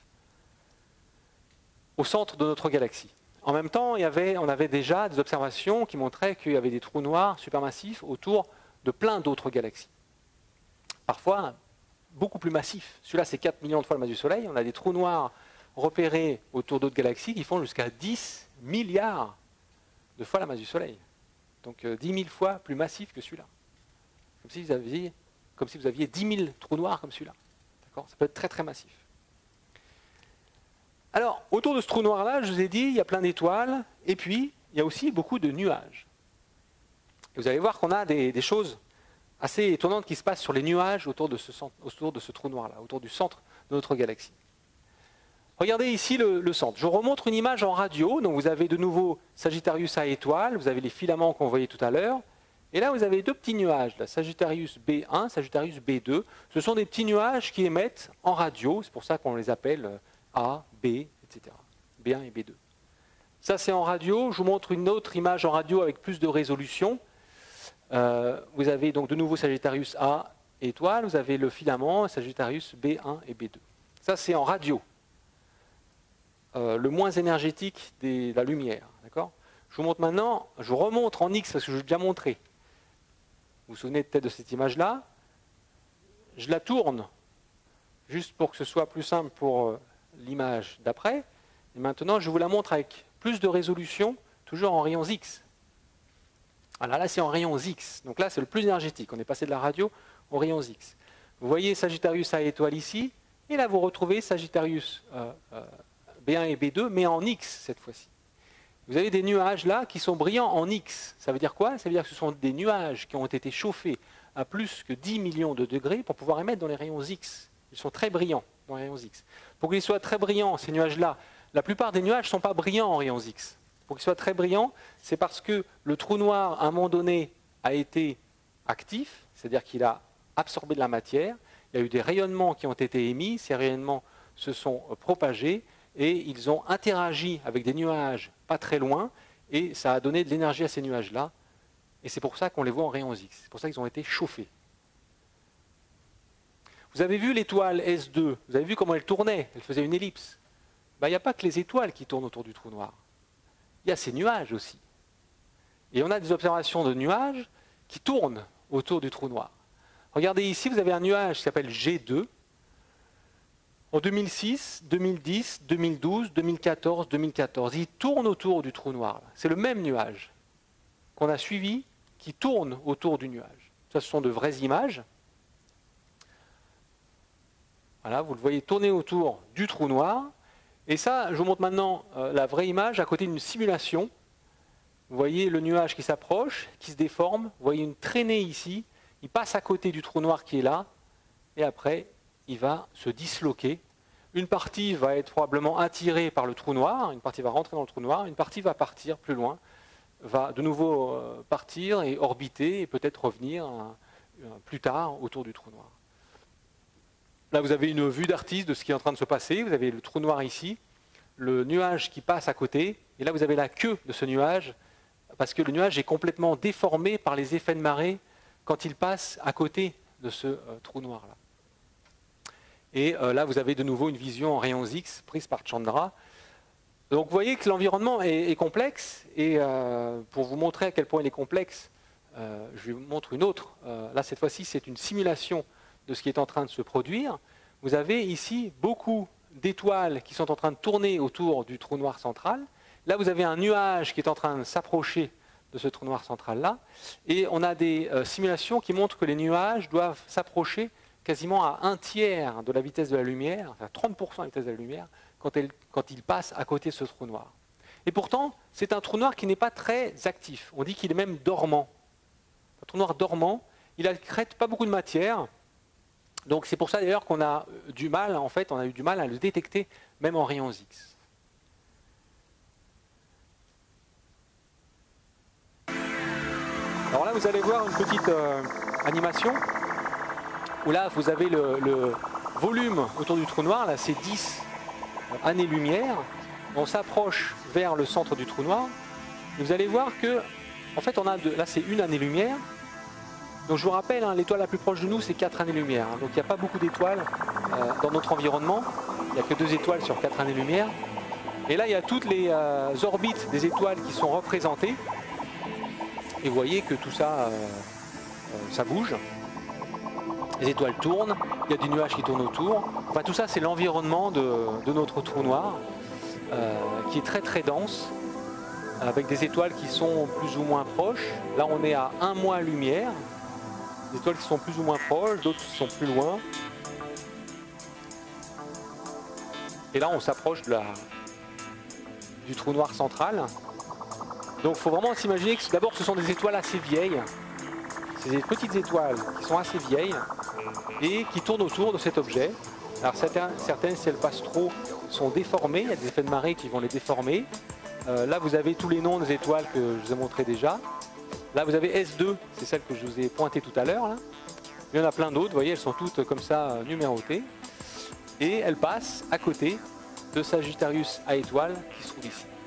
au centre de notre galaxie. En même temps, il y avait, on avait déjà des observations qui montraient qu'il y avait des trous noirs supermassifs autour de plein d'autres galaxies. Parfois, beaucoup plus massifs. Celui-là, c'est quatre millions de fois la masse du Soleil. On a des trous noirs repérés autour d'autres galaxies qui font jusqu'à dix milliards de fois la masse du Soleil. donc euh, dix mille fois plus massif que celui-là. Comme si vous aviez, comme si vous aviez dix mille trous noirs comme celui-là. D'accord ? Ça peut être très très massif. Alors, autour de ce trou noir-là, je vous ai dit, il y a plein d'étoiles, et puis il y a aussi beaucoup de nuages. Et vous allez voir qu'on a des, des choses assez étonnantes qui se passent sur les nuages autour de ce, centre, autour de ce trou noir-là, autour du centre de notre galaxie. Regardez ici le, le centre. Je vous remontre une image en radio. Donc vous avez de nouveau Sagittarius A étoile, vous avez les filaments qu'on voyait tout à l'heure. Et là, vous avez deux petits nuages, là, Sagittarius B un, Sagittarius B deux. Ce sont des petits nuages qui émettent en radio. C'est pour ça qu'on les appelle A, B, et cetera. B un et B deux. Ça, c'est en radio. Je vous montre une autre image en radio avec plus de résolution. Euh, vous avez donc de nouveau Sagittarius A étoile. Vous avez le filament Sagittarius B un et B deux. Ça, c'est en radio. Euh, le moins énergétique de la lumière. D'accord ? Je vous montre maintenant, je vous remontre en X parce que je vous ai déjà montré. Vous vous souvenez peut-être de cette image-là. Je la tourne juste pour que ce soit plus simple pour euh, l'image d'après. Et maintenant, je vous la montre avec plus de résolution, toujours en rayons X. Voilà, là, c'est en rayons X. Donc là, c'est le plus énergétique. On est passé de la radio aux rayons X. Vous voyez Sagittarius A étoile ici. Et là, vous retrouvez Sagittarius euh, euh, B un et B deux, mais en X cette fois-ci. Vous avez des nuages là qui sont brillants en X. Ça veut dire quoi? Ça veut dire que ce sont des nuages qui ont été chauffés à plus que dix millions de degrés pour pouvoir émettre dans les rayons X. Ils sont très brillants dans les rayons X. Pour qu'ils soient très brillants, ces nuages-là, la plupart des nuages ne sont pas brillants en rayons X. Pour qu'ils soient très brillants, c'est parce que le trou noir, à un moment donné, a été actif, c'est-à-dire qu'il a absorbé de la matière. Il y a eu des rayonnements qui ont été émis, ces rayonnements se sont propagés, et ils ont interagi avec des nuages pas très loin, et ça a donné de l'énergie à ces nuages-là, et c'est pour ça qu'on les voit en rayons X, c'est pour ça qu'ils ont été chauffés. Vous avez vu l'étoile S deux, vous avez vu comment elle tournait, elle faisait une ellipse. Ben, il n'y a pas que les étoiles qui tournent autour du trou noir, il y a ces nuages aussi. Et on a des observations de nuages qui tournent autour du trou noir. Regardez ici, vous avez un nuage qui s'appelle G deux, en deux mille six, deux mille dix, deux mille douze, deux mille quatorze, deux mille quatorze. Il tourne autour du trou noir. C'est le même nuage qu'on a suivi qui tourne autour du nuage. Ça, ce sont de vraies images. Voilà, vous le voyez tourner autour du trou noir. Et ça, je vous montre maintenant euh, la vraie image à côté d'une simulation. Vous voyez le nuage qui s'approche, qui se déforme. Vous voyez une traînée ici. Il passe à côté du trou noir qui est là. Et après, il va se disloquer. Une partie va être probablement attirée par le trou noir, une partie va rentrer dans le trou noir, une partie va partir plus loin, va de nouveau euh, partir et orbiter et peut-être revenir euh, plus tard autour du trou noir. Là, vous avez une vue d'artiste de ce qui est en train de se passer. Vous avez le trou noir ici, le nuage qui passe à côté, et là, vous avez la queue de ce nuage, parce que le nuage est complètement déformé par les effets de marée quand il passe à côté de ce euh, trou noir-là. Et euh, là, vous avez de nouveau une vision en rayons X prise par Chandra. Donc vous voyez que l'environnement est, est complexe. Et euh, pour vous montrer à quel point il est complexe, euh, je vous montre une autre. Euh, là, cette fois-ci, c'est une simulation de ce qui est en train de se produire. Vous avez ici beaucoup d'étoiles qui sont en train de tourner autour du trou noir central. Là, vous avez un nuage qui est en train de s'approcher de ce trou noir central-là. Et on a des euh, simulations qui montrent que les nuages doivent s'approcher quasiment à un tiers de la vitesse de la lumière, enfin trente pour cent de la vitesse de la lumière, quand, elle, quand il passe à côté de ce trou noir. Et pourtant, c'est un trou noir qui n'est pas très actif. On dit qu'il est même dormant. Un trou noir dormant, il n'accrète pas beaucoup de matière. Donc c'est pour ça d'ailleurs qu'on a du mal, en fait, on a eu du mal à le détecter, même en rayons X. Alors là, vous allez voir une petite euh, animation, où là, vous avez le, le volume autour du trou noir, là, c'est dix années-lumière. On s'approche vers le centre du trou noir. Et vous allez voir que, en fait, on a de, là, c'est une année-lumière. Donc, je vous rappelle, hein, l'étoile la plus proche de nous, c'est quatre années-lumière. Hein. Donc, il n'y a pas beaucoup d'étoiles euh, dans notre environnement. Il n'y a que deux étoiles sur quatre années-lumière. Et là, il y a toutes les euh, orbites des étoiles qui sont représentées. Et vous voyez que tout ça, euh, euh, ça bouge. Les étoiles tournent, il y a des nuages qui tournent autour. Enfin, tout ça, c'est l'environnement de, de notre trou noir, euh, qui est très très dense. avec des étoiles qui sont plus ou moins proches. Là, on est à un mois-lumière. Des étoiles qui sont plus ou moins proches, d'autres qui sont plus loin. Et là, on s'approche de la, du trou noir central. Donc, il faut vraiment s'imaginer que d'abord, ce sont des étoiles assez vieilles. C'est des petites étoiles qui sont assez vieilles et qui tournent autour de cet objet. Alors, certaines, certaines si elles passent trop, sont déformées. Il y a des effets de marée qui vont les déformer. Euh, là, vous avez tous les noms des étoiles que je vous ai montrés déjà. Là, vous avez S deux, c'est celle que je vous ai pointée tout à l'heure. Il y en a plein d'autres, vous voyez, elles sont toutes comme ça euh, numérotées. Et elles passent à côté de Sagittarius A étoile qui se trouve ici.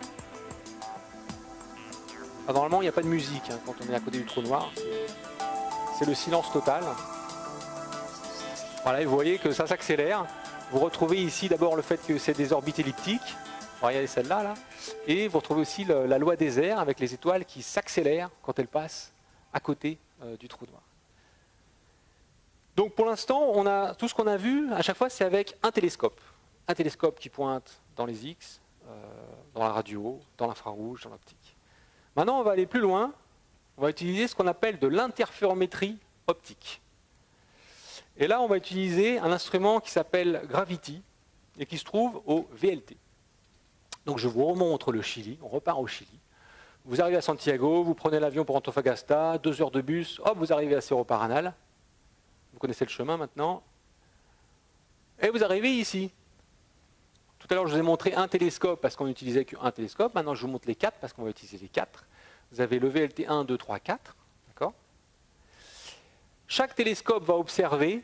Alors, normalement, il n'y a pas de musique hein, quand on est à côté du trou noir. C'est le silence total. Voilà, et vous voyez que ça s'accélère. Vous retrouvez ici d'abord le fait que c'est des orbites elliptiques. Regardez celle-là, là. Et vous retrouvez aussi le, la loi des airs avec les étoiles qui s'accélèrent quand elles passent à côté euh, du trou noir. Donc pour l'instant, on a tout ce qu'on a vu, à chaque fois, c'est avec un télescope. Un télescope qui pointe dans les X, euh, dans la radio, dans l'infrarouge, dans l'optique. Maintenant, on va aller plus loin. On va utiliser ce qu'on appelle de l'interférométrie optique. Et là, on va utiliser un instrument qui s'appelle Gravity et qui se trouve au V L T. Donc je vous remontre le Chili, on repart au Chili. Vous arrivez à Santiago, vous prenez l'avion pour Antofagasta, deux heures de bus, hop, vous arrivez à Cerro Paranal. Vous connaissez le chemin maintenant. Et vous arrivez ici. Tout à l'heure, je vous ai montré un télescope parce qu'on n'utilisait qu'un télescope. Maintenant, je vous montre les quatre parce qu'on va utiliser les quatre. Vous avez le V L T un, deux, trois, quatre. D'accord ? Chaque télescope va observer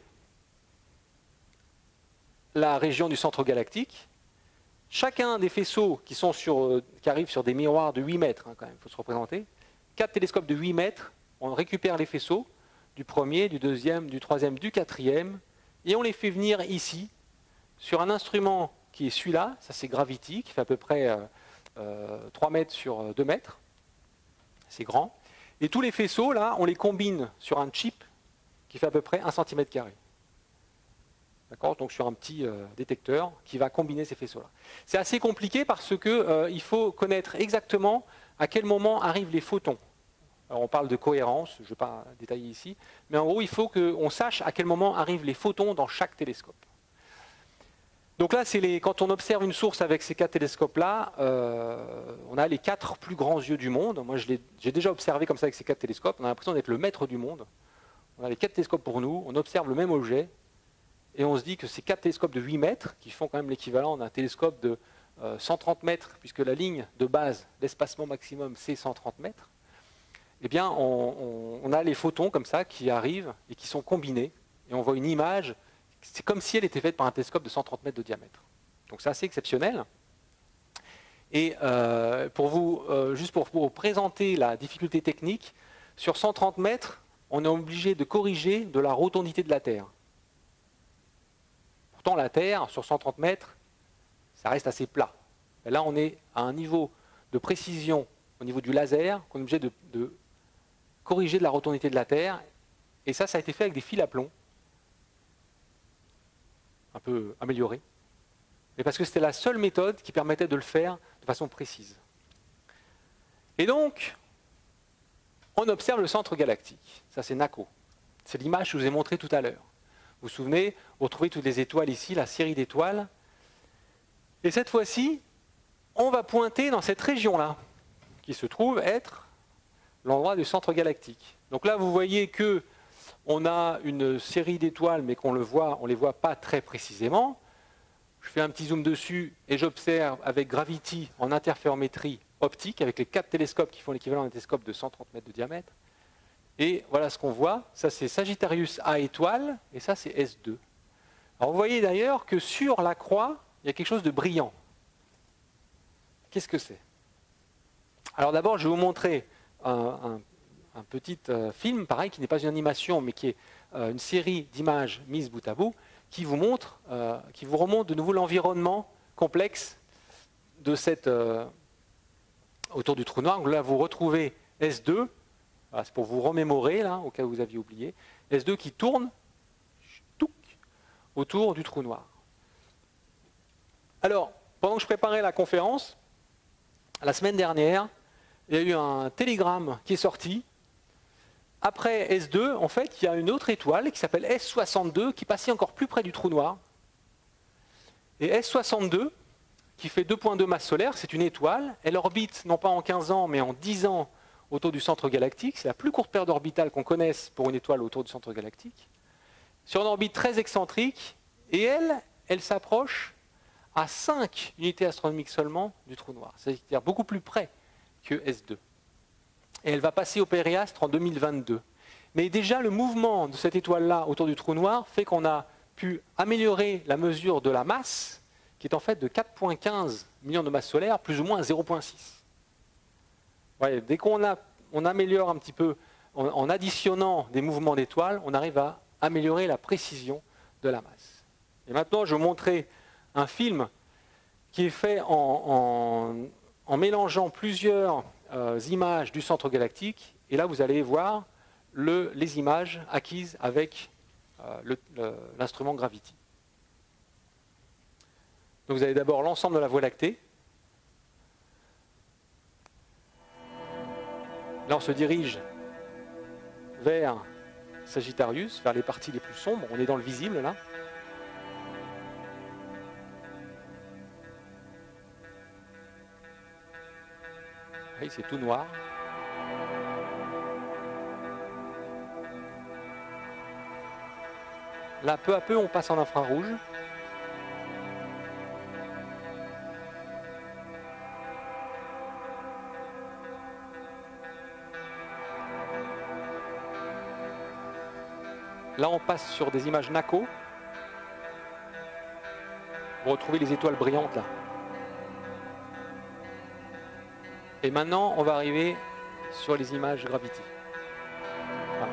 la région du centre galactique. Chacun des faisceaux qui, sont sur, qui arrivent sur des miroirs de huit mètres, hein, quand même, il faut se représenter, quatre télescopes de huit mètres, on récupère les faisceaux du premier, du deuxième, du troisième, du quatrième, et on les fait venir ici, sur un instrument qui est celui-là, ça c'est Gravity, qui fait à peu près euh, euh, trois mètres sur deux mètres, c'est grand, et tous les faisceaux, là, on les combine sur un chip qui fait à peu près un centimètre carré. D'accord ? Donc sur un petit euh, détecteur qui va combiner ces faisceaux-là. C'est assez compliqué parce qu'il euh, faut connaître exactement à quel moment arrivent les photons. Alors on parle de cohérence, je ne vais pas détailler ici, mais en gros il faut qu'on sache à quel moment arrivent les photons dans chaque télescope. Donc là, c'est les, quand on observe une source avec ces quatre télescopes-là, euh, on a les quatre plus grands yeux du monde. Moi j'ai déjà observé comme ça avec ces quatre télescopes, on a l'impression d'être le maître du monde. On a les quatre télescopes pour nous, on observe le même objet, et on se dit que ces quatre télescopes de huit mètres, qui font quand même l'équivalent d'un télescope de euh, cent trente mètres, puisque la ligne de base, l'espacement maximum, c'est cent trente mètres, eh bien, on, on, on a les photons comme ça qui arrivent et qui sont combinés, et on voit une image, c'est comme si elle était faite par un télescope de cent trente mètres de diamètre. Donc c'est assez exceptionnel. Et euh, pour vous, euh, juste pour vous présenter la difficulté technique, sur cent trente mètres, on est obligé de corriger de la rotondité de la Terre. Pourtant, la Terre, sur cent trente mètres, ça reste assez plat. Et là, on est à un niveau de précision au niveau du laser qu'on est obligé de, de corriger de la rotondité de la Terre. Et ça, ça a été fait avec des fils à plomb, un peu améliorés. Mais parce que c'était la seule méthode qui permettait de le faire de façon précise. Et donc, on observe le centre galactique. Ça, c'est NACO. C'est l'image que je vous ai montrée tout à l'heure. Vous vous souvenez, vous retrouvez toutes les étoiles ici, la série d'étoiles. Et cette fois-ci, on va pointer dans cette région-là, qui se trouve être l'endroit du centre galactique. Donc là, vous voyez que on a une série d'étoiles, mais qu'on le voit, on ne les voit pas très précisément. Je fais un petit zoom dessus et j'observe avec Gravity en interférométrie optique, avec les quatre télescopes qui font l'équivalent d'un télescope de cent trente mètres de diamètre. Et voilà ce qu'on voit, ça c'est Sagittarius A étoile, et ça c'est S deux. Alors vous voyez d'ailleurs que sur la croix, il y a quelque chose de brillant. Qu'est-ce que c'est? Alors d'abord, je vais vous montrer un, un, un petit euh, film, pareil, qui n'est pas une animation, mais qui est euh, une série d'images mises bout à bout, qui vous montre, euh, qui vous remonte de nouveau l'environnement complexe de cette, euh, autour du trou noir. Donc là, vous retrouvez S deux. C'est pour vous remémorer, là, au cas où vous aviez oublié. S deux qui tourne autour du trou noir. Alors, pendant que je préparais la conférence, la semaine dernière, il y a eu un télégramme qui est sorti. Après S deux, en fait, il y a une autre étoile qui s'appelle S soixante-deux, qui passait encore plus près du trou noir. Et S soixante-deux, qui fait deux virgule deux masses solaires, c'est une étoile. Elle orbite, non pas en quinze ans, mais en dix ans autour du centre galactique. C'est la plus courte période orbitale qu'on connaisse pour une étoile autour du centre galactique. Sur une orbite très excentrique, et elle, elle s'approche à cinq unités astronomiques seulement du trou noir, c'est-à-dire beaucoup plus près que S deux. Et elle va passer au périastre en deux mille vingt-deux. Mais déjà, le mouvement de cette étoile-là autour du trou noir fait qu'on a pu améliorer la mesure de la masse, qui est en fait de quatre virgule quinze millions de masses solaires, plus ou moins zéro virgule six. Ouais, dès qu'on a, on améliore un petit peu, en, en additionnant des mouvements d'étoiles, on arrive à améliorer la précision de la masse. Et maintenant, je vais vous montrer un film qui est fait en, en, en mélangeant plusieurs euh, images du centre galactique. Et là, vous allez voir le, les images acquises avec euh, l'instrument Gravity. Donc vous avez d'abord l'ensemble de la Voie lactée. Là, on se dirige vers Sagittarius, vers les parties les plus sombres. On est dans le visible, là. Oui, c'est tout noir. Là, peu à peu, on passe en infrarouge. Là, on passe sur des images NACO. Vous retrouvez les étoiles brillantes, là. Et maintenant, on va arriver sur les images Gravity. Voilà.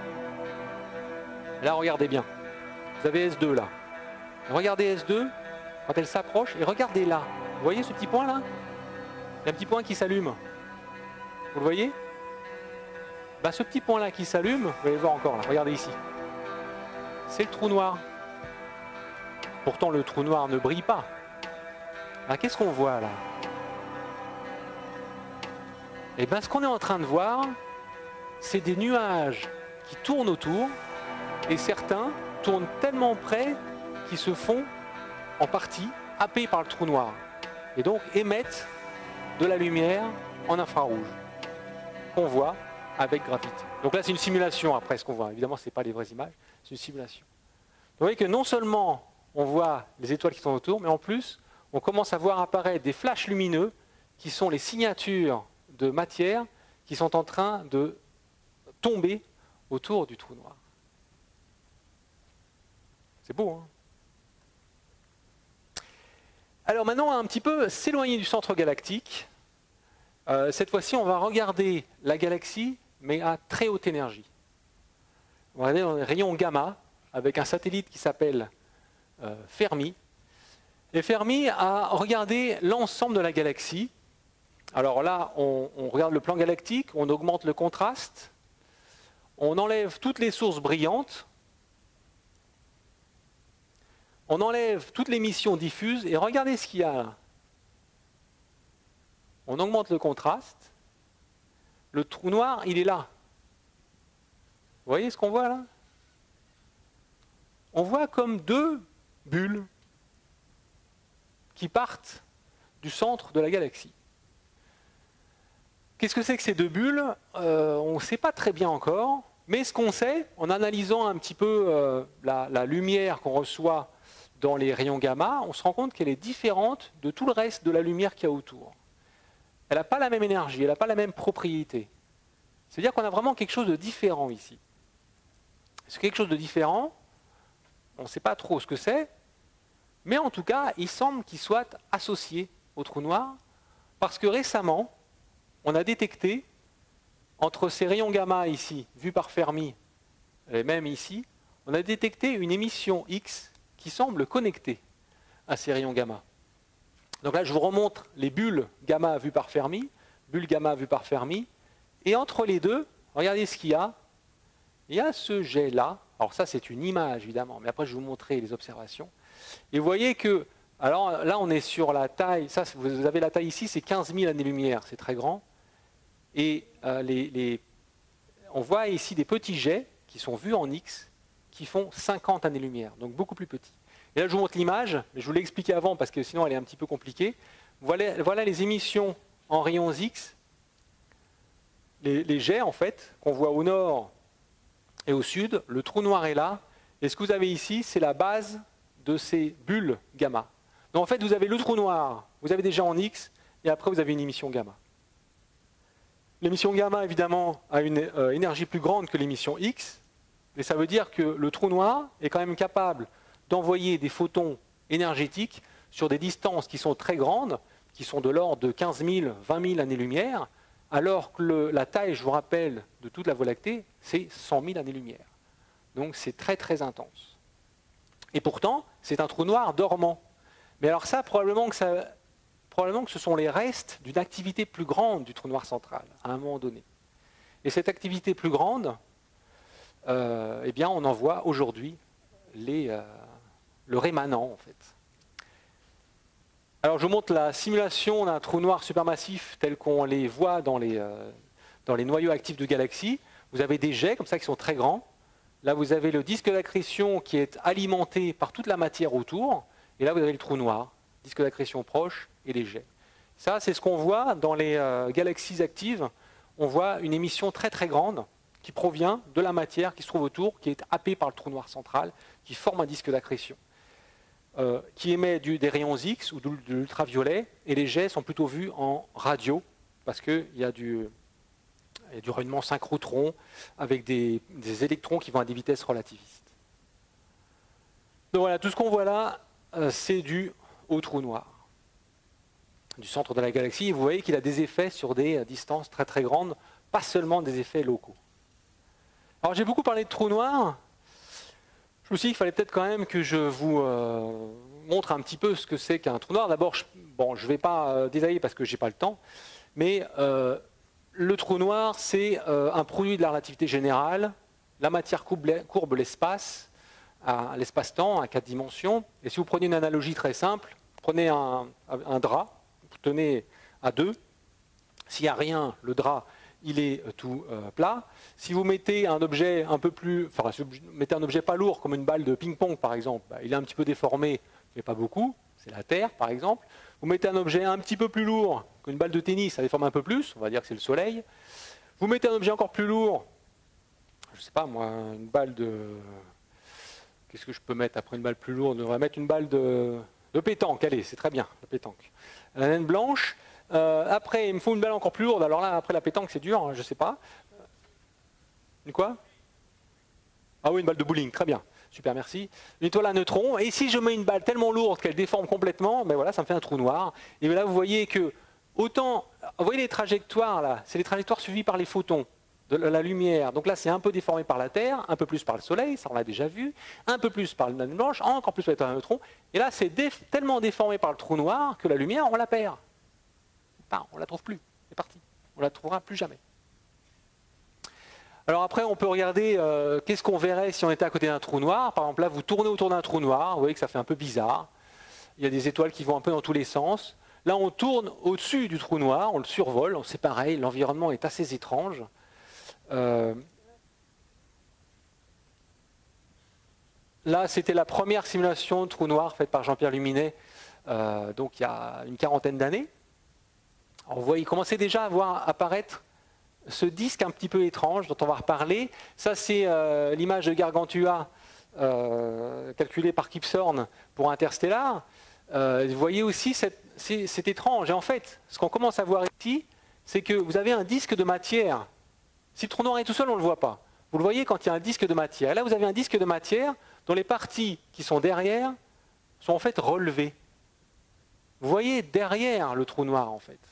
Là, regardez bien. Vous avez S deux, là. Regardez S deux, quand elle s'approche, et regardez là. Vous voyez ce petit point, là? Il y a un petit point qui s'allume. Vous le voyez? Ben, ce petit point-là qui s'allume, vous allez le voir encore, là. Regardez ici. C'est le trou noir. Pourtant, le trou noir ne brille pas. Qu'est-ce qu'on voit là? Et bien, ce qu'on est en train de voir, c'est des nuages qui tournent autour, et certains tournent tellement près qu'ils se font, en partie, happés par le trou noir, et donc émettent de la lumière en infrarouge, qu'on voit avec Gravity. Donc là, c'est une simulation après ce qu'on voit. Évidemment, ce n'est pas les vraies images, c'est une simulation. Vous voyez que non seulement on voit les étoiles qui tournent autour, mais en plus, on commence à voir apparaître des flashs lumineux qui sont les signatures de matière qui sont en train de tomber autour du trou noir. C'est beau, hein? Alors maintenant, on va un petit peu s'éloigner du centre galactique. Euh, cette fois-ci, on va regarder la galaxie, mais à très haute énergie. On va regarder les rayons gamma avec un satellite qui s'appelle euh, Fermi. Et Fermi a regardé l'ensemble de la galaxie. Alors là, on, on regarde le plan galactique, on augmente le contraste, on enlève toutes les sources brillantes, on enlève toutes les émissions diffuses, et regardez ce qu'il y a là. On augmente le contraste, le trou noir, il est là. Vous voyez ce qu'on voit là? On voit comme deux bulles qui partent du centre de la galaxie. Qu'est-ce que c'est que ces deux bulles? euh, On ne sait pas très bien encore, mais ce qu'on sait, en analysant un petit peu euh, la, la lumière qu'on reçoit dans les rayons gamma, on se rend compte qu'elle est différente de tout le reste de la lumière qu'il y a autour. Elle n'a pas la même énergie, elle n'a pas la même propriété. C'est-à-dire qu'on a vraiment quelque chose de différent ici. C'est quelque chose de différent, on ne sait pas trop ce que c'est, mais en tout cas, il semble qu'il soit associé au trou noir, parce que récemment, on a détecté, entre ces rayons gamma ici, vus par Fermi, et même ici, on a détecté une émission X qui semble connectée à ces rayons gamma. Donc là, je vous remontre les bulles gamma vues par Fermi, bulles gamma vues par Fermi, et entre les deux, regardez ce qu'il y a. Il y a ce jet-là. Alors ça, c'est une image, évidemment, mais après, je vais vous montrer les observations. Et vous voyez que, alors là, on est sur la taille, ça, vous avez la taille ici, c'est quinze mille années-lumière, c'est très grand. Et euh, les, les, on voit ici des petits jets qui sont vus en X, qui font cinquante années-lumière, donc beaucoup plus petits. Et là, je vous montre l'image, mais je vous l'ai expliqué avant parce que sinon elle est un petit peu compliquée. Voilà, voilà les émissions en rayons X, les, les jets en fait, qu'on voit au nord et au sud. Le trou noir est là, et ce que vous avez ici, c'est la base de ces bulles gamma. Donc en fait, vous avez le trou noir, vous avez déjà en X, et après vous avez une émission gamma. L'émission gamma, évidemment, a une euh, énergie plus grande que l'émission X, et ça veut dire que le trou noir est quand même capable d'envoyer des photons énergétiques sur des distances qui sont très grandes, qui sont de l'ordre de quinze mille, vingt mille années-lumière, alors que le, la taille, je vous rappelle, de toute la Voie lactée, c'est cent mille années-lumière. Donc c'est très très intense. Et pourtant, c'est un trou noir dormant. Mais alors ça, probablement que, ça, probablement que ce sont les restes d'une activité plus grande du trou noir central, à un moment donné. Et cette activité plus grande, euh, eh bien, on en voit aujourd'hui les, euh, le rémanent, en fait. Alors, je vous montre la simulation d'un trou noir supermassif tel qu'on les voit dans les, euh, dans les noyaux actifs de galaxies. Vous avez des jets comme ça qui sont très grands. Là, vous avez le disque d'accrétion qui est alimenté par toute la matière autour. Et là, vous avez le trou noir, disque d'accrétion proche et les jets. Ça, c'est ce qu'on voit dans les euh, galaxies actives. On voit une émission très très grande qui provient de la matière qui se trouve autour, qui est happée par le trou noir central, qui forme un disque d'accrétion, euh, qui émet du, des rayons X ou de, de l'ultraviolet. Et les jets sont plutôt vus en radio, parce qu'il y a du... Il y a du rayonnement synchrotron avec des, des électrons qui vont à des vitesses relativistes. Donc voilà, tout ce qu'on voit là, euh, c'est dû au trou noir du centre de la galaxie. Et vous voyez qu'il a des effets sur des distances très très grandes, pas seulement des effets locaux. Alors j'ai beaucoup parlé de trou noir. Je me suis dit qu'il fallait peut-être quand même que je vous euh, montre un petit peu ce que c'est qu'un trou noir. D'abord, je, bon, je ne vais pas euh, détailler parce que je n'ai pas le temps, mais euh, le trou noir, c'est euh, un produit de la relativité générale. La matière courbe l'espace, à l'espace-temps, à quatre dimensions. Et si vous prenez une analogie très simple, prenez un, un drap, vous tenez à deux. S'il n'y a rien, le drap, il est tout euh, plat. Si vous mettez un objet un peu plus, enfin, si vous mettez un objet pas lourd, comme une balle de ping-pong par exemple, bah, il est un petit peu déformé, mais pas beaucoup. C'est la Terre par exemple. Vous mettez un objet un petit peu plus lourd qu'une balle de tennis, ça déforme un peu plus, on va dire que c'est le soleil. Vous mettez un objet encore plus lourd, je ne sais pas moi, une balle de... Qu'est-ce que je peux mettre après une balle plus lourde? On va mettre une balle de, de pétanque, allez, c'est très bien, la pétanque. La naine blanche. Euh, après, il me faut une balle encore plus lourde, alors là, après la pétanque, c'est dur, hein, je ne sais pas. Une quoi? Ah oui, une balle de bowling, très bien. Super, merci. Une étoile à neutrons. Et si je mets une balle tellement lourde qu'elle déforme complètement, ben voilà, ça me fait un trou noir. Et là, vous voyez que autant, vous voyez les trajectoires là, c'est les trajectoires suivies par les photons de la lumière. Donc là, c'est un peu déformé par la Terre, un peu plus par le Soleil, ça on l'a déjà vu, un peu plus par la naine blanche, encore plus par l'étoile à neutrons. Et là, c'est dé tellement déformé par le trou noir que la lumière, on la perd. Enfin, on la trouve plus. C'est parti. On la trouvera plus jamais. Alors après, on peut regarder euh, qu'est-ce qu'on verrait si on était à côté d'un trou noir. Par exemple, là, vous tournez autour d'un trou noir, vous voyez que ça fait un peu bizarre. Il y a des étoiles qui vont un peu dans tous les sens. Là, on tourne au-dessus du trou noir, on le survole, c'est pareil, l'environnement est assez étrange. Euh, là, c'était la première simulation de trou noir faite par Jean-Pierre Luminet, euh, donc il y a une quarantaine d'années. On voit, il commençait déjà à voir apparaître ce disque un petit peu étrange dont on va reparler. Ça, c'est euh, l'image de Gargantua euh, calculée par Kip Thorne pour Interstellar. Euh, vous voyez aussi, c'est étrange. Et en fait, ce qu'on commence à voir ici, c'est que vous avez un disque de matière. Si le trou noir est tout seul, on ne le voit pas. Vous le voyez quand il y a un disque de matière. Et là, vous avez un disque de matière dont les parties qui sont derrière sont en fait relevées. Vous voyez derrière le trou noir, en fait.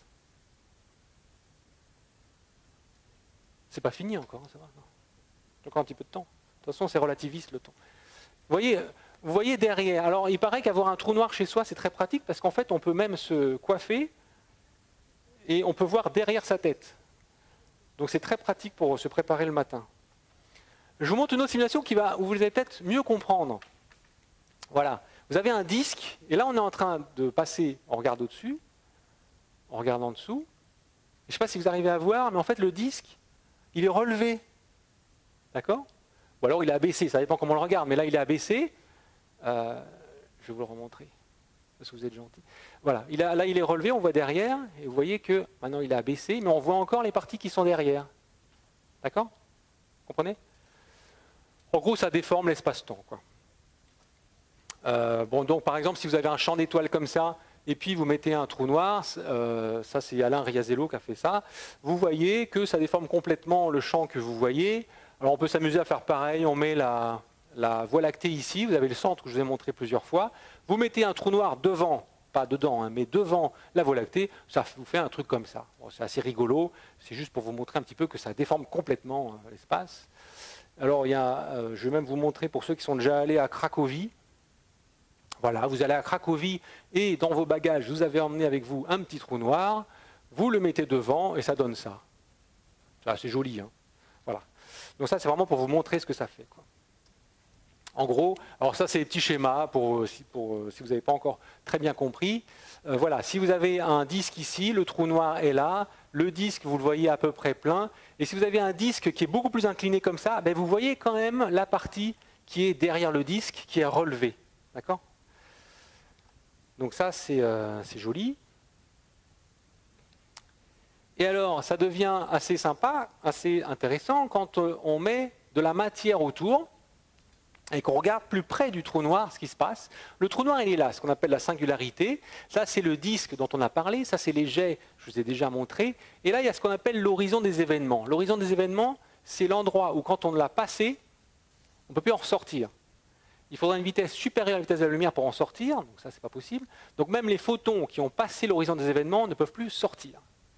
C'est pas fini encore, ça va. Il y a encore un petit peu de temps. De toute façon, c'est relativiste le temps. Vous voyez, vous voyez derrière. Alors, il paraît qu'avoir un trou noir chez soi, c'est très pratique parce qu'en fait, on peut même se coiffer et on peut voir derrière sa tête. Donc, c'est très pratique pour se préparer le matin. Je vous montre une autre simulation qui va, où vous allez peut-être mieux comprendre. Voilà. Vous avez un disque et là, on est en train de passer. On regarde au-dessus, on regarde en dessous. Je ne sais pas si vous arrivez à voir, mais en fait le disque, il est relevé. D'accord? Ou alors il est abaissé, ça dépend comment on le regarde, mais là il est abaissé. Euh, je vais vous le remontrer, parce que vous êtes gentil. Voilà, il a, là il est relevé, on voit derrière, et vous voyez que maintenant il est abaissé, mais on voit encore les parties qui sont derrière. D'accord? Vous comprenez? En gros, ça déforme l'espace-temps, quoi. Euh, bon, donc par exemple, si vous avez un champ d'étoiles comme ça, et puis vous mettez un trou noir, euh, ça c'est Alain Riazello qui a fait ça, vous voyez que ça déforme complètement le champ que vous voyez. Alors on peut s'amuser à faire pareil, on met la, la Voie lactée ici, vous avez le centre que je vous ai montré plusieurs fois, vous mettez un trou noir devant, pas dedans, hein, mais devant la Voie lactée, ça vous fait un truc comme ça. Bon, c'est assez rigolo, c'est juste pour vous montrer un petit peu que ça déforme complètement euh, l'espace. Alors il y a, euh, je vais même vous montrer pour ceux qui sont déjà allés à Cracovie. Voilà, vous allez à Cracovie et dans vos bagages, vous avez emmené avec vous un petit trou noir, vous le mettez devant et ça donne ça. C'est joli, hein. Voilà. Donc ça, c'est vraiment pour vous montrer ce que ça fait, quoi. En gros, alors ça, c'est les petits schémas pour, pour, si vous n'avez pas encore très bien compris. Euh, voilà, si vous avez un disque ici, le trou noir est là, le disque, vous le voyez à peu près plein. Et si vous avez un disque qui est beaucoup plus incliné comme ça, ben vous voyez quand même la partie qui est derrière le disque, qui est relevée. D'accord ? Donc ça, c'est euh, joli. Et alors, ça devient assez sympa, assez intéressant quand euh, on met de la matière autour et qu'on regarde plus près du trou noir ce qui se passe. Le trou noir, il est là, ce qu'on appelle la singularité. Ça, c'est le disque dont on a parlé. Ça, c'est les jets, je vous ai déjà montré. Et là, il y a ce qu'on appelle l'horizon des événements. L'horizon des événements, c'est l'endroit où, quand on l'a passé, on ne peut plus en ressortir. Il faudra une vitesse supérieure à la vitesse de la lumière pour en sortir, donc ça, c'est pas possible. Donc même les photons qui ont passé l'horizon des événements ne peuvent plus sortir.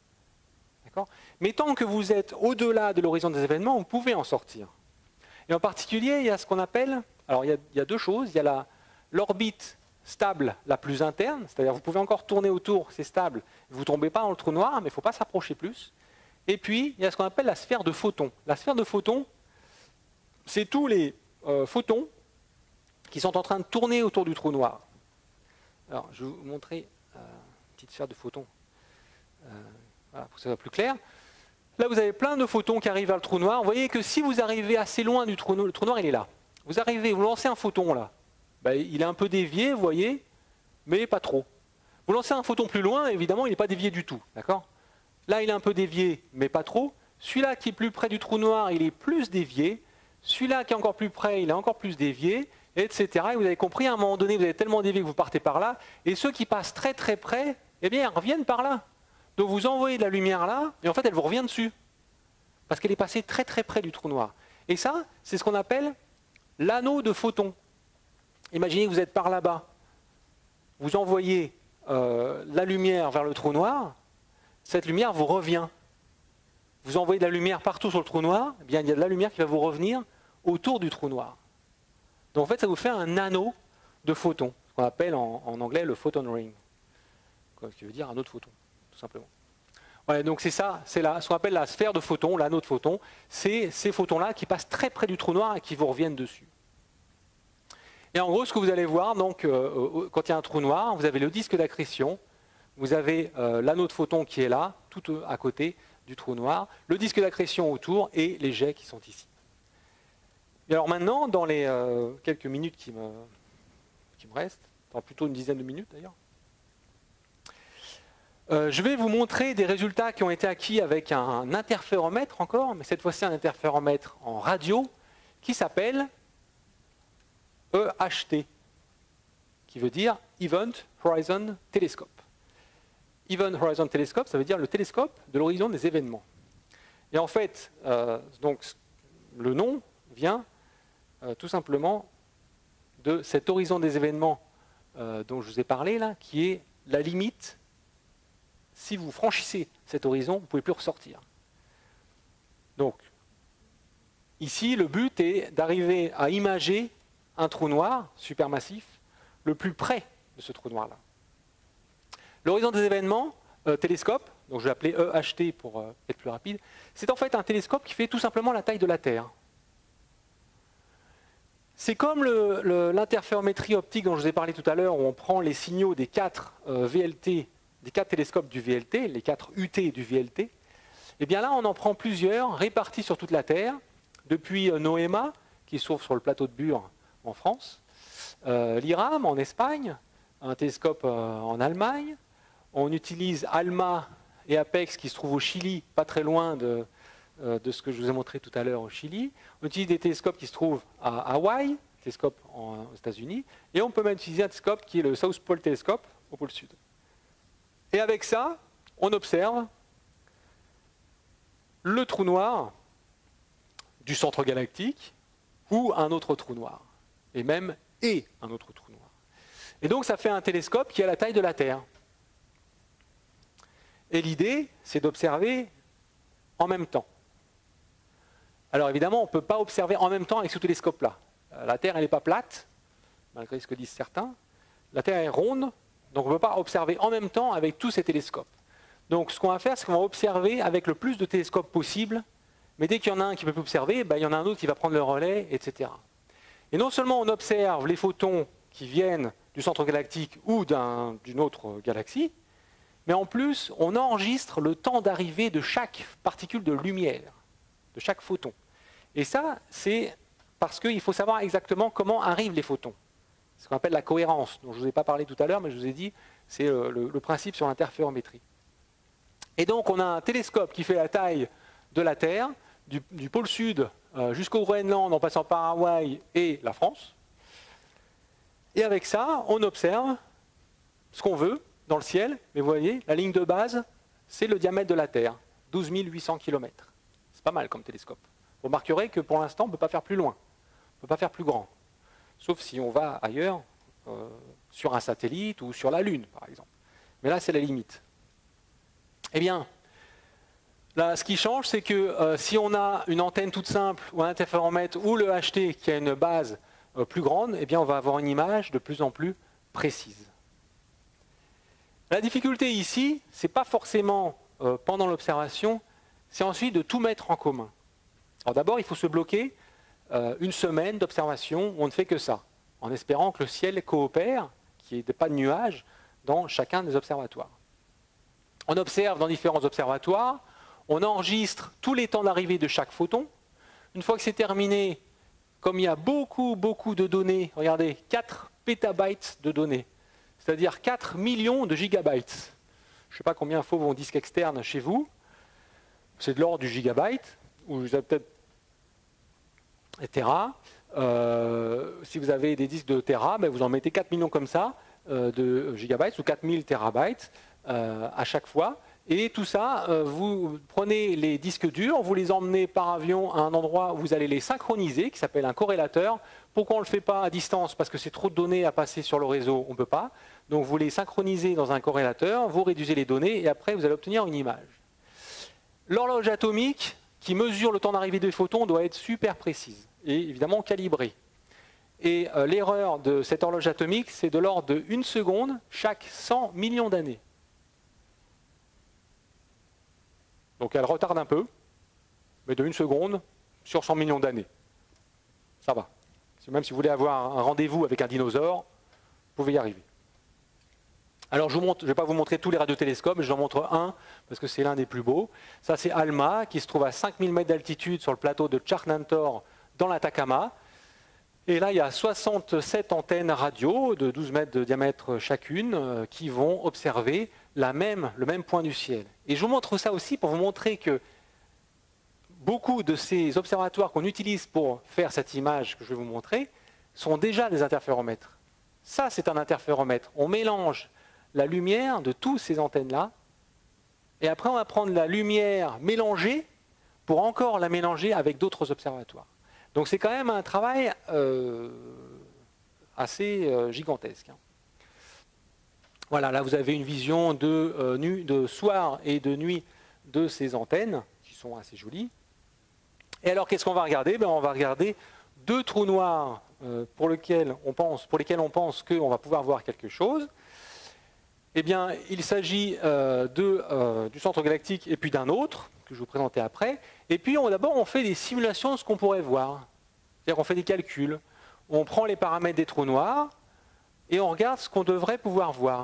Mais tant que vous êtes au-delà de l'horizon des événements, vous pouvez en sortir. Et en particulier, il y a ce qu'on appelle, alors il y a, il y a deux choses, il y a l'orbite stable la plus interne, c'est-à-dire vous pouvez encore tourner autour, c'est stable, vous ne tombez pas dans le trou noir, mais il ne faut pas s'approcher plus. Et puis, il y a ce qu'on appelle la sphère de photons. La sphère de photons, c'est tous les euh, photons qui sont en train de tourner autour du trou noir. Alors, je vais vous montrer euh, une petite sphère de photons. Euh, Voilà, pour que ça soit plus clair. Là, vous avez plein de photons qui arrivent vers le trou noir. Vous voyez que si vous arrivez assez loin du trou noir, le trou noir, il est là. Vous arrivez, vous lancez un photon là. Ben, il est un peu dévié, vous voyez, mais pas trop. Vous lancez un photon plus loin, évidemment, il n'est pas dévié du tout. D'accord ? Là, il est un peu dévié, mais pas trop. Celui-là qui est plus près du trou noir, il est plus dévié. Celui-là qui est encore plus près, il est encore plus dévié, et cetera. Et vous avez compris, à un moment donné, vous avez tellement dévié que vous partez par là. Et ceux qui passent très très près, eh bien, ils reviennent par là. Donc vous envoyez de la lumière là, et en fait elle vous revient dessus. Parce qu'elle est passée très très près du trou noir. Et ça, c'est ce qu'on appelle l'anneau de photons. Imaginez que vous êtes par là-bas. Vous envoyez euh, la lumière vers le trou noir, cette lumière vous revient. Vous envoyez de la lumière partout sur le trou noir, eh bien il y a de la lumière qui va vous revenir autour du trou noir. Donc en fait ça vous fait un anneau de photons, ce qu'on appelle en, en anglais le photon ring. Ce qui veut dire un autre photon. Tout simplement. Voilà, donc c'est ça, c'est ce qu'on appelle la sphère de photons, l'anneau de photons. C'est ces photons-là qui passent très près du trou noir et qui vous reviennent dessus. Et en gros, ce que vous allez voir, donc, euh, quand il y a un trou noir, vous avez le disque d'accrétion, vous avez euh, l'anneau de photons qui est là, tout à côté du trou noir, le disque d'accrétion autour et les jets qui sont ici. Et alors maintenant, dans les euh, quelques minutes qui me, qui me restent, dans plutôt une dizaine de minutes d'ailleurs, Euh, je vais vous montrer des résultats qui ont été acquis avec un interféromètre encore, mais cette fois-ci un interféromètre en radio, qui s'appelle E H T, qui veut dire Event Horizon Telescope. Event Horizon Telescope, ça veut dire le télescope de l'horizon des événements. Et en fait, euh, donc, le nom vient euh, tout simplement de cet horizon des événements euh, dont je vous ai parlé, là, qui est la limite. Si vous franchissez cet horizon, vous ne pouvez plus ressortir. Donc, ici, le but est d'arriver à imager un trou noir supermassif le plus près de ce trou noir-là. L'horizon des événements, euh, télescope, donc je vais l'appeler E H T pour euh, être plus rapide, c'est en fait un télescope qui fait tout simplement la taille de la Terre. C'est comme l'interférométrie optique dont je vous ai parlé tout à l'heure, où on prend les signaux des quatre euh, V L T des quatre télescopes du V L T, les quatre U T du V L T, eh bien là, on en prend plusieurs répartis sur toute la Terre, depuis NOEMA, qui se trouve sur le plateau de Bure en France, euh, l'I R A M en Espagne, un télescope euh, en Allemagne. On utilise ALMA et APEX qui se trouvent au Chili, pas très loin de, euh, de ce que je vous ai montré tout à l'heure au Chili. On utilise des télescopes qui se trouvent à Hawaï, télescope en, aux États-Unis, et on peut même utiliser un télescope qui est le South Pole Telescope au pôle sud. Et avec ça, on observe le trou noir du centre galactique ou un autre trou noir, et même et un autre trou noir. Et donc ça fait un télescope qui a la taille de la Terre. Et l'idée, c'est d'observer en même temps. Alors évidemment, on ne peut pas observer en même temps avec ce télescope-là. La Terre, elle n'est pas plate, malgré ce que disent certains. La Terre est ronde, donc on ne peut pas observer en même temps avec tous ces télescopes. Donc ce qu'on va faire, c'est qu'on va observer avec le plus de télescopes possible, mais dès qu'il y en a un qui ne peut plus observer, ben, il y en a un autre qui va prendre le relais, et cetera. Et non seulement on observe les photons qui viennent du centre galactique ou d'un, d'une autre galaxie, mais en plus, on enregistre le temps d'arrivée de chaque particule de lumière, de chaque photon. Et ça, c'est parce qu'il faut savoir exactement comment arrivent les photons. C'est ce qu'on appelle la cohérence, dont je ne vous ai pas parlé tout à l'heure, mais je vous ai dit, c'est le, le, le principe sur l'interférométrie. Et donc, on a un télescope qui fait la taille de la Terre, du, du pôle sud euh, jusqu'au Groenland, en passant par Hawaï et la France. Et avec ça, on observe ce qu'on veut dans le ciel, mais vous voyez, la ligne de base, c'est le diamètre de la Terre, douze mille huit cents kilomètres. C'est pas mal comme télescope. Vous remarquerez que pour l'instant, on ne peut pas faire plus loin, on ne peut pas faire plus grand. Sauf si on va ailleurs, euh, sur un satellite ou sur la Lune, par exemple. Mais là, c'est la limite. Eh bien, là, ce qui change, c'est que euh, si on a une antenne toute simple, ou un interféromètre, ou le H T qui a une base euh, plus grande, eh bien, on va avoir une image de plus en plus précise. La difficulté ici, ce n'est pas forcément euh, pendant l'observation, c'est ensuite de tout mettre en commun. Alors d'abord, il faut se bloquer euh, une semaine d'observation où on ne fait que ça, en espérant que le ciel coopère, qu'il n'y ait pas de nuages dans chacun des observatoires. On observe dans différents observatoires, on enregistre tous les temps d'arrivée de chaque photon. Une fois que c'est terminé, comme il y a beaucoup, beaucoup de données, regardez, quatre pétabytes de données, c'est-à-dire quatre millions de gigabytes. Je ne sais pas combien faut vos disques externes chez vous, c'est de l'ordre du gigabyte, ou vous avez peut-être des Tera. Euh, si vous avez des disques de Tera, ben vous en mettez quatre millions comme ça, euh, de gigabytes, ou quatre mille terabytes euh, à chaque fois. Et tout ça, euh, vous prenez les disques durs, vous les emmenez par avion à un endroit où vous allez les synchroniser, qui s'appelle un corrélateur. Pourquoi on ne le fait pas à distance? Parce que c'est trop de données à passer sur le réseau, on ne peut pas. Donc vous les synchronisez dans un corrélateur, vous réduisez les données, et après vous allez obtenir une image. L'horloge atomique, qui mesure le temps d'arrivée des photons, doit être super précise, et évidemment calibrée. Et euh, l'erreur de cette horloge atomique, c'est de l'ordre de une seconde chaque cent millions d'années. Donc elle retarde un peu, mais de une seconde sur cent millions d'années. Ça va. Même si vous voulez avoir un rendez-vous avec un dinosaure, vous pouvez y arriver. Alors je ne vais pas vous montrer tous les radiotélescopes, mais je vous en montre un, parce que c'est l'un des plus beaux. Ça c'est ALMA, qui se trouve à cinq mille mètres d'altitude sur le plateau de Charnantor, dans l'Atacama. Et là, il y a soixante-sept antennes radio de douze mètres de diamètre chacune euh, qui vont observer la même, le même point du ciel. Et je vous montre ça aussi pour vous montrer que beaucoup de ces observatoires qu'on utilise pour faire cette image que je vais vous montrer sont déjà des interféromètres. Ça, c'est un interféromètre. On mélange la lumière de toutes ces antennes-là, et après on va prendre la lumière mélangée pour encore la mélanger avec d'autres observatoires. Donc c'est quand même un travail euh, assez euh, gigantesque. Voilà, là vous avez une vision de, euh, nu, de soir et de nuit de ces antennes, qui sont assez jolies. Et alors qu'est-ce qu'on va regarder? Ben, on va regarder deux trous noirs euh, pour, lesquels on pense, pour lesquels on pense qu'on va pouvoir voir quelque chose. Eh bien, il s'agit euh, de, euh, du centre galactique et puis d'un autre, que je vais vous présenter après. Et puis d'abord, on fait des simulations de ce qu'on pourrait voir. C'est-à-dire qu'on fait des calculs. On prend les paramètres des trous noirs et on regarde ce qu'on devrait pouvoir voir.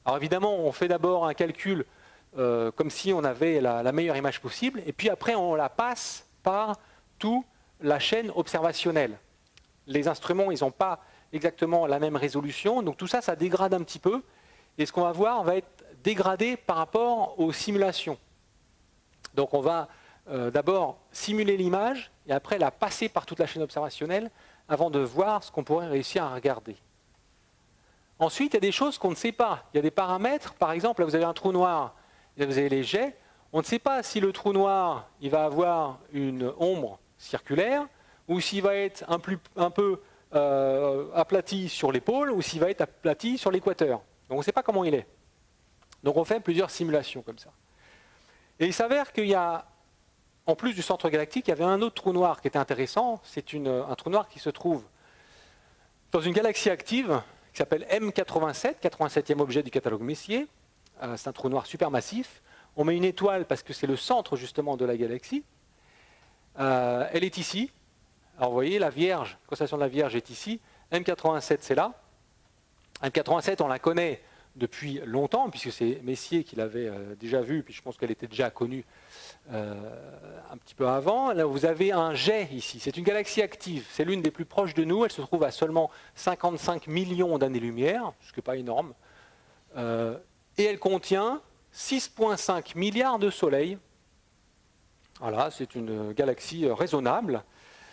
Alors évidemment, on fait d'abord un calcul euh, comme si on avait la, la meilleure image possible, et puis après on la passe par toute la chaîne observationnelle. Les instruments, ils n'ont pas exactement la même résolution, donc tout ça, ça dégrade un petit peu, et ce qu'on va voir va être dégradé par rapport aux simulations. Donc on va euh, d'abord simuler l'image, et après la passer par toute la chaîne observationnelle, avant de voir ce qu'on pourrait réussir à regarder. Ensuite, il y a des choses qu'on ne sait pas. Il y a des paramètres, par exemple, là vous avez un trou noir, là vous avez les jets. On ne sait pas si le trou noir il va avoir une ombre circulaire, ou s'il va être un, plus, un peu euh, aplati sur les pôles, ou s'il va être aplati sur l'équateur. Donc on ne sait pas comment il est. Donc on fait plusieurs simulations comme ça. Et il s'avère qu'il y a, en plus du centre galactique, il y avait un autre trou noir qui était intéressant. C'est un trou noir qui se trouve dans une galaxie active, qui s'appelle M quatre-vingt-sept, quatre-vingt-septième objet du catalogue Messier. Euh, c'est un trou noir supermassif. On met une étoile parce que c'est le centre justement de la galaxie. Euh, elle est ici. Alors vous voyez, la Vierge, la constellation de la Vierge est ici. M quatre-vingt-sept, c'est là. M quatre-vingt-sept, on la connaît depuis longtemps, puisque c'est Messier qui l'avait euh, déjà vue, puis je pense qu'elle était déjà connue euh, un petit peu avant. Là, vous avez un jet ici. C'est une galaxie active. C'est l'une des plus proches de nous. Elle se trouve à seulement cinquante-cinq millions d'années-lumière, ce qui n'est pas énorme. Euh, et elle contient six virgule cinq milliards de soleils. Voilà, c'est une galaxie raisonnable.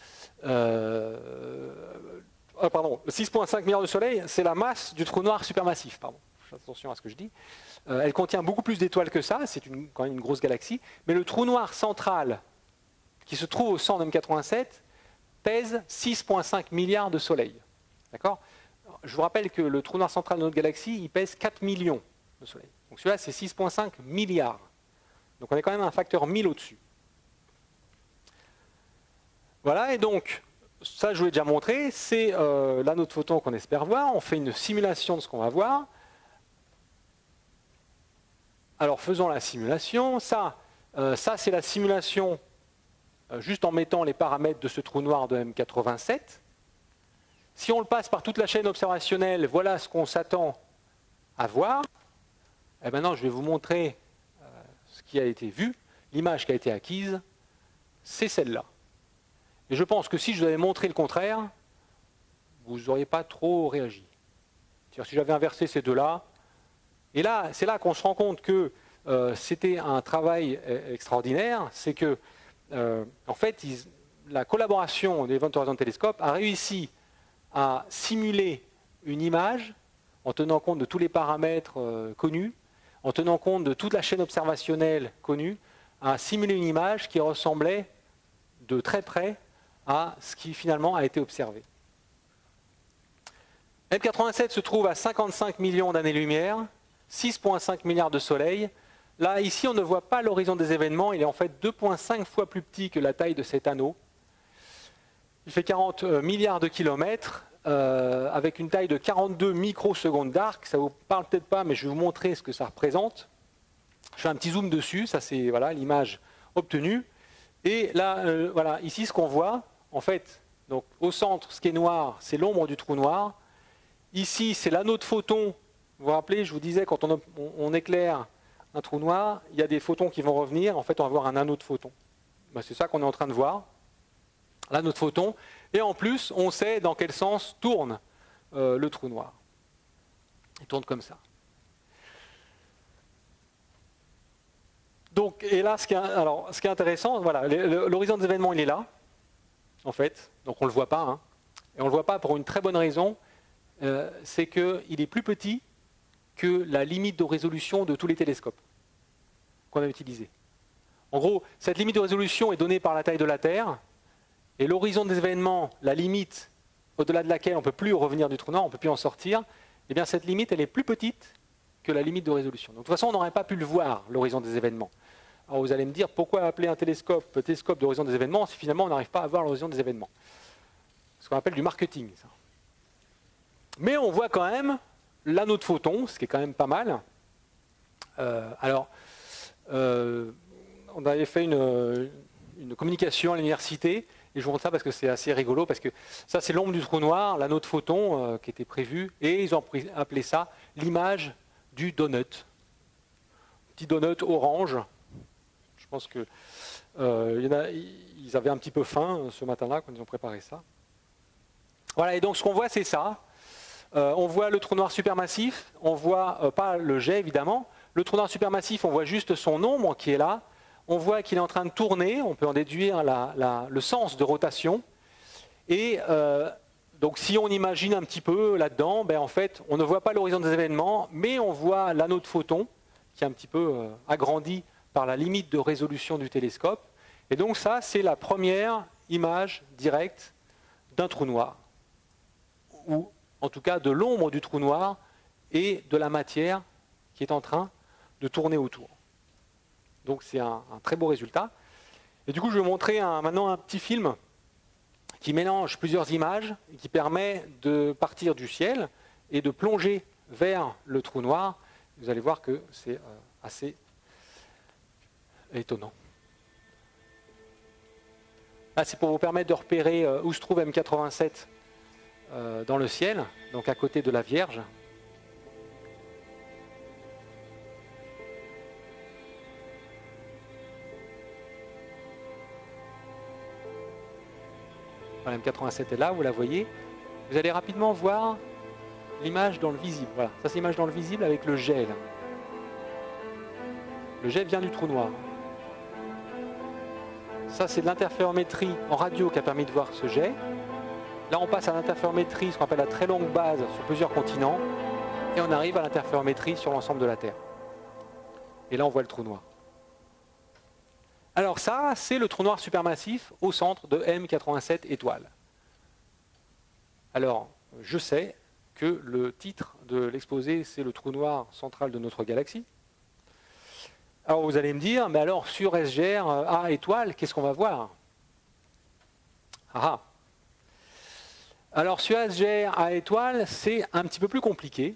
Euh, oh, pardon, six virgule cinq milliards de soleils, c'est la masse du trou noir supermassif. Pardon. Attention à ce que je dis. Euh, elle contient beaucoup plus d'étoiles que ça, c'est quand même une grosse galaxie, mais le trou noir central, qui se trouve au centre de M quatre-vingt-sept, pèse six virgule cinq milliards de soleils. D'accord ? Je vous rappelle que le trou noir central de notre galaxie, il pèse quatre millions de soleils. Donc celui-là, c'est six virgule cinq milliards. Donc on est quand même un facteur mille au-dessus. Voilà, et donc, ça je vous l'ai déjà montré, c'est euh, l'anneau de photons qu'on espère voir. On fait une simulation de ce qu'on va voir. Alors faisons la simulation. Ça, euh, ça c'est la simulation euh, juste en mettant les paramètres de ce trou noir de M quatre-vingt-sept. Si on le passe par toute la chaîne observationnelle, voilà ce qu'on s'attend à voir. Et maintenant, je vais vous montrer euh, ce qui a été vu. L'image qui a été acquise, c'est celle-là. Et je pense que si je vous avais montré le contraire, vous n'auriez pas trop réagi. C'est-à-dire si j'avais inversé ces deux-là, et là, c'est là qu'on se rend compte que euh, c'était un travail extraordinaire, c'est que, euh, en fait, ils, la collaboration des Event Horizon Telescope a réussi à simuler une image en tenant compte de tous les paramètres euh, connus, en tenant compte de toute la chaîne observationnelle connue, à simuler une image qui ressemblait de très près à ce qui finalement a été observé. M quatre-vingt-sept se trouve à cinquante-cinq millions d'années-lumière, six virgule cinq milliards de soleils. Là, ici, on ne voit pas l'horizon des événements. Il est en fait deux virgule cinq fois plus petit que la taille de cet anneau. Il fait quarante milliards de kilomètres, euh, avec une taille de quarante-deux microsecondes d'arc. Ça ne vous parle peut-être pas, mais je vais vous montrer ce que ça représente. Je fais un petit zoom dessus. Ça, c'est voilà, l'image obtenue. Et là, euh, voilà, ici, ce qu'on voit, en fait, donc, au centre, ce qui est noir, c'est l'ombre du trou noir. Ici, c'est l'anneau de photons. Vous vous rappelez, je vous disais, quand on, on, on éclaire un trou noir, il y a des photons qui vont revenir. En fait, on va voir un anneau de photons. Ben, c'est ça qu'on est en train de voir, l'anneau de photons. Et en plus, on sait dans quel sens tourne euh, le trou noir. Il tourne comme ça. Donc, et là, ce qui est, alors, ce qui est intéressant, voilà, l'horizon des événements, il est là, en fait. Donc, on ne le voit pas. Hein. Et on ne le voit pas pour une très bonne raison. Euh, c'est qu'il est plus petit que la limite de résolution de tous les télescopes qu'on a utilisés. En gros, cette limite de résolution est donnée par la taille de la Terre, et l'horizon des événements, la limite au-delà de laquelle on ne peut plus revenir du trou noir, on ne peut plus en sortir, eh bien cette limite, elle est plus petite que la limite de résolution. Donc, de toute façon, on n'aurait pas pu le voir, l'horizon des événements. Alors vous allez me dire, pourquoi appeler un télescope télescope d'horizon des événements si finalement on n'arrive pas à voir l'horizon des événements? Ce qu'on appelle du marketing, ça. Mais on voit quand même l'anneau de photons, ce qui est quand même pas mal. Euh, alors, euh, on avait fait une, une communication à l'université, et je vous montre ça parce que c'est assez rigolo, parce que ça c'est l'ombre du trou noir, l'anneau de photons euh, qui était prévu, et ils ont appelé ça l'image du donut. Petit donut orange. Je pense que euh, y en a, ils avaient un petit peu faim ce matin-là quand ils ont préparé ça. Voilà, et donc ce qu'on voit, c'est ça. Euh, on voit le trou noir supermassif, on voit euh, pas le jet évidemment. Le trou noir supermassif, on voit juste son ombre qui est là. On voit qu'il est en train de tourner, on peut en déduire la, la, le sens de rotation. Et euh, donc si on imagine un petit peu là-dedans, ben, en fait, on ne voit pas l'horizon des événements, mais on voit l'anneau de photons, qui est un petit peu euh, agrandi par la limite de résolution du télescope. Et donc ça, c'est la première image directe d'un trou noir, ou en tout cas de l'ombre du trou noir et de la matière qui est en train de tourner autour. Donc c'est un, un très beau résultat. Et du coup, je vais vous montrer un, maintenant un petit film qui mélange plusieurs images et qui permet de partir du ciel et de plonger vers le trou noir. Vous allez voir que c'est euh, assez étonnant. Là, c'est pour vous permettre de repérer euh, où se trouve M quatre-vingt-sept euh, dans le ciel, donc à côté de la Vierge. Voilà, M quatre-vingt-sept est là, vous la voyez. Vous allez rapidement voir l'image dans le visible. Voilà, ça c'est l'image dans le visible avec le jet. Là. Le jet vient du trou noir. Ça c'est de l'interférométrie en radio qui a permis de voir ce jet. Là on passe à l'interférométrie, ce qu'on appelle la très longue base sur plusieurs continents. Et on arrive à l'interférométrie sur l'ensemble de la Terre. Et là on voit le trou noir. Alors ça, c'est le trou noir supermassif au centre de M quatre-vingt-sept étoiles. Alors, je sais que le titre de l'exposé, c'est le trou noir central de notre galaxie. Alors vous allez me dire, mais alors sur S G R A étoile, qu'est-ce qu'on va voir? Ah. Alors sur S G R A étoile, c'est un petit peu plus compliqué.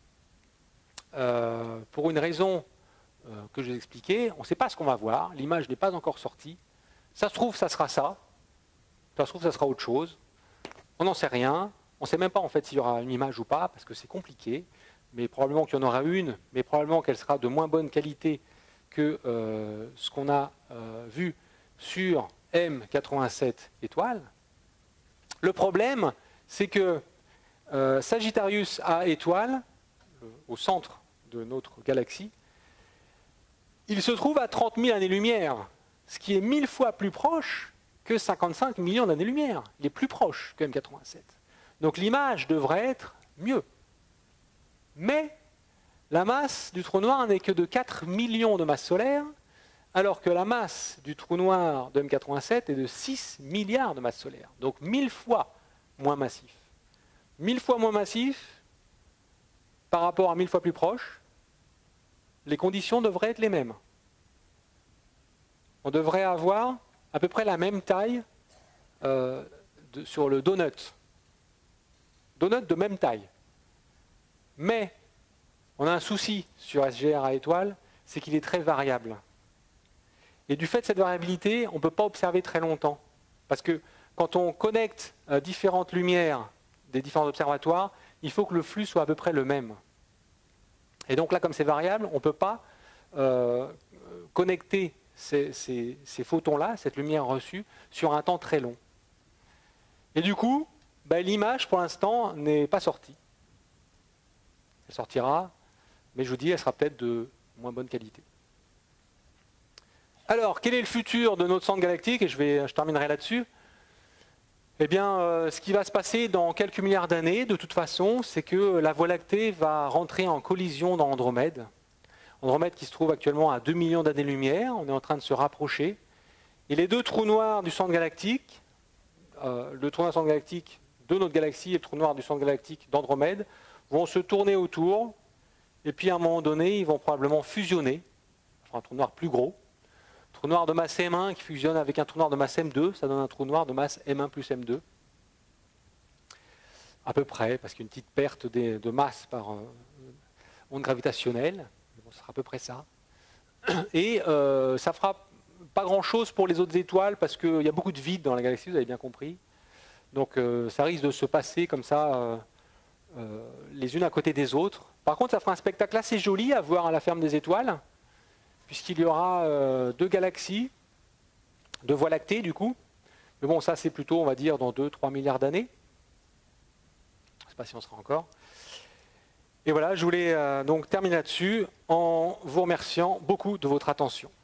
Euh, pour une raison euh, que je vais expliquer, on ne sait pas ce qu'on va voir, l'image n'est pas encore sortie. Ça se trouve, ça sera ça. Ça se trouve, ça sera autre chose. On n'en sait rien. On ne sait même pas en fait s'il y aura une image ou pas, parce que c'est compliqué. Mais probablement qu'il y en aura une, mais probablement qu'elle sera de moins bonne qualité que euh, ce qu'on a euh, vu sur M quatre-vingt-sept étoiles. Le problème, c'est que euh, Sagittarius A étoile, euh, au centre de notre galaxie, il se trouve à trente mille années-lumière, ce qui est mille fois plus proche que cinquante-cinq millions d'années-lumière. Il est plus proche que M quatre-vingt-sept. Donc l'image devrait être mieux. Mais la masse du trou noir n'est que de quatre millions de masses solaires, alors que la masse du trou noir de M quatre-vingt-sept est de six milliards de masses solaires. Donc mille fois moins massif. mille fois moins massif par rapport à mille fois plus proche, les conditions devraient être les mêmes. On devrait avoir à peu près la même taille euh, de, sur le donut. Donut de même taille. Mais on a un souci sur S G R A étoile, c'est qu'il est très variable. Et du fait de cette variabilité, on ne peut pas observer très longtemps. Parce que quand on connecte euh, différentes lumières des différents observatoires, il faut que le flux soit à peu près le même. Et donc là, comme c'est variable, on ne peut pas euh, connecter ces, ces, ces photons-là, cette lumière reçue, sur un temps très long. Et du coup, ben, l'image, pour l'instant, n'est pas sortie. Elle sortira, mais je vous dis, elle sera peut-être de moins bonne qualité. Alors, quel est le futur de notre centre galactique? Et je, vais, je terminerai là-dessus. Eh bien, euh, ce qui va se passer dans quelques milliards d'années, de toute façon, c'est que la Voie lactée va rentrer en collision dans Andromède. Andromède qui se trouve actuellement à deux millions d'années-lumière, on est en train de se rapprocher. Et les deux trous noirs du centre galactique, euh, le trou noir du centre galactique de notre galaxie et le trou noir du centre galactique d'Andromède, vont se tourner autour, et puis à un moment donné, ils vont probablement fusionner, enfin un trou noir plus gros. Trou noir de masse M un qui fusionne avec un trou noir de masse M deux, ça donne un trou noir de masse M un plus M deux. À peu près, parce qu'il y a une petite perte de, de masse par euh, onde gravitationnelle. Bon, ce sera à peu près ça. Et euh, ça fera pas grand-chose pour les autres étoiles, parce qu'il y a beaucoup de vide dans la galaxie, vous avez bien compris. Donc euh, ça risque de se passer comme ça, euh, euh, les unes à côté des autres, Par contre, ça fera un spectacle assez joli à voir à la ferme des étoiles, puisqu'il y aura euh, deux galaxies, deux voies lactées du coup. Mais bon, ça c'est plutôt, on va dire, dans deux trois milliards d'années. Je ne sais pas si on sera encore. Et voilà, je voulais euh, donc terminer là-dessus en vous remerciant beaucoup de votre attention.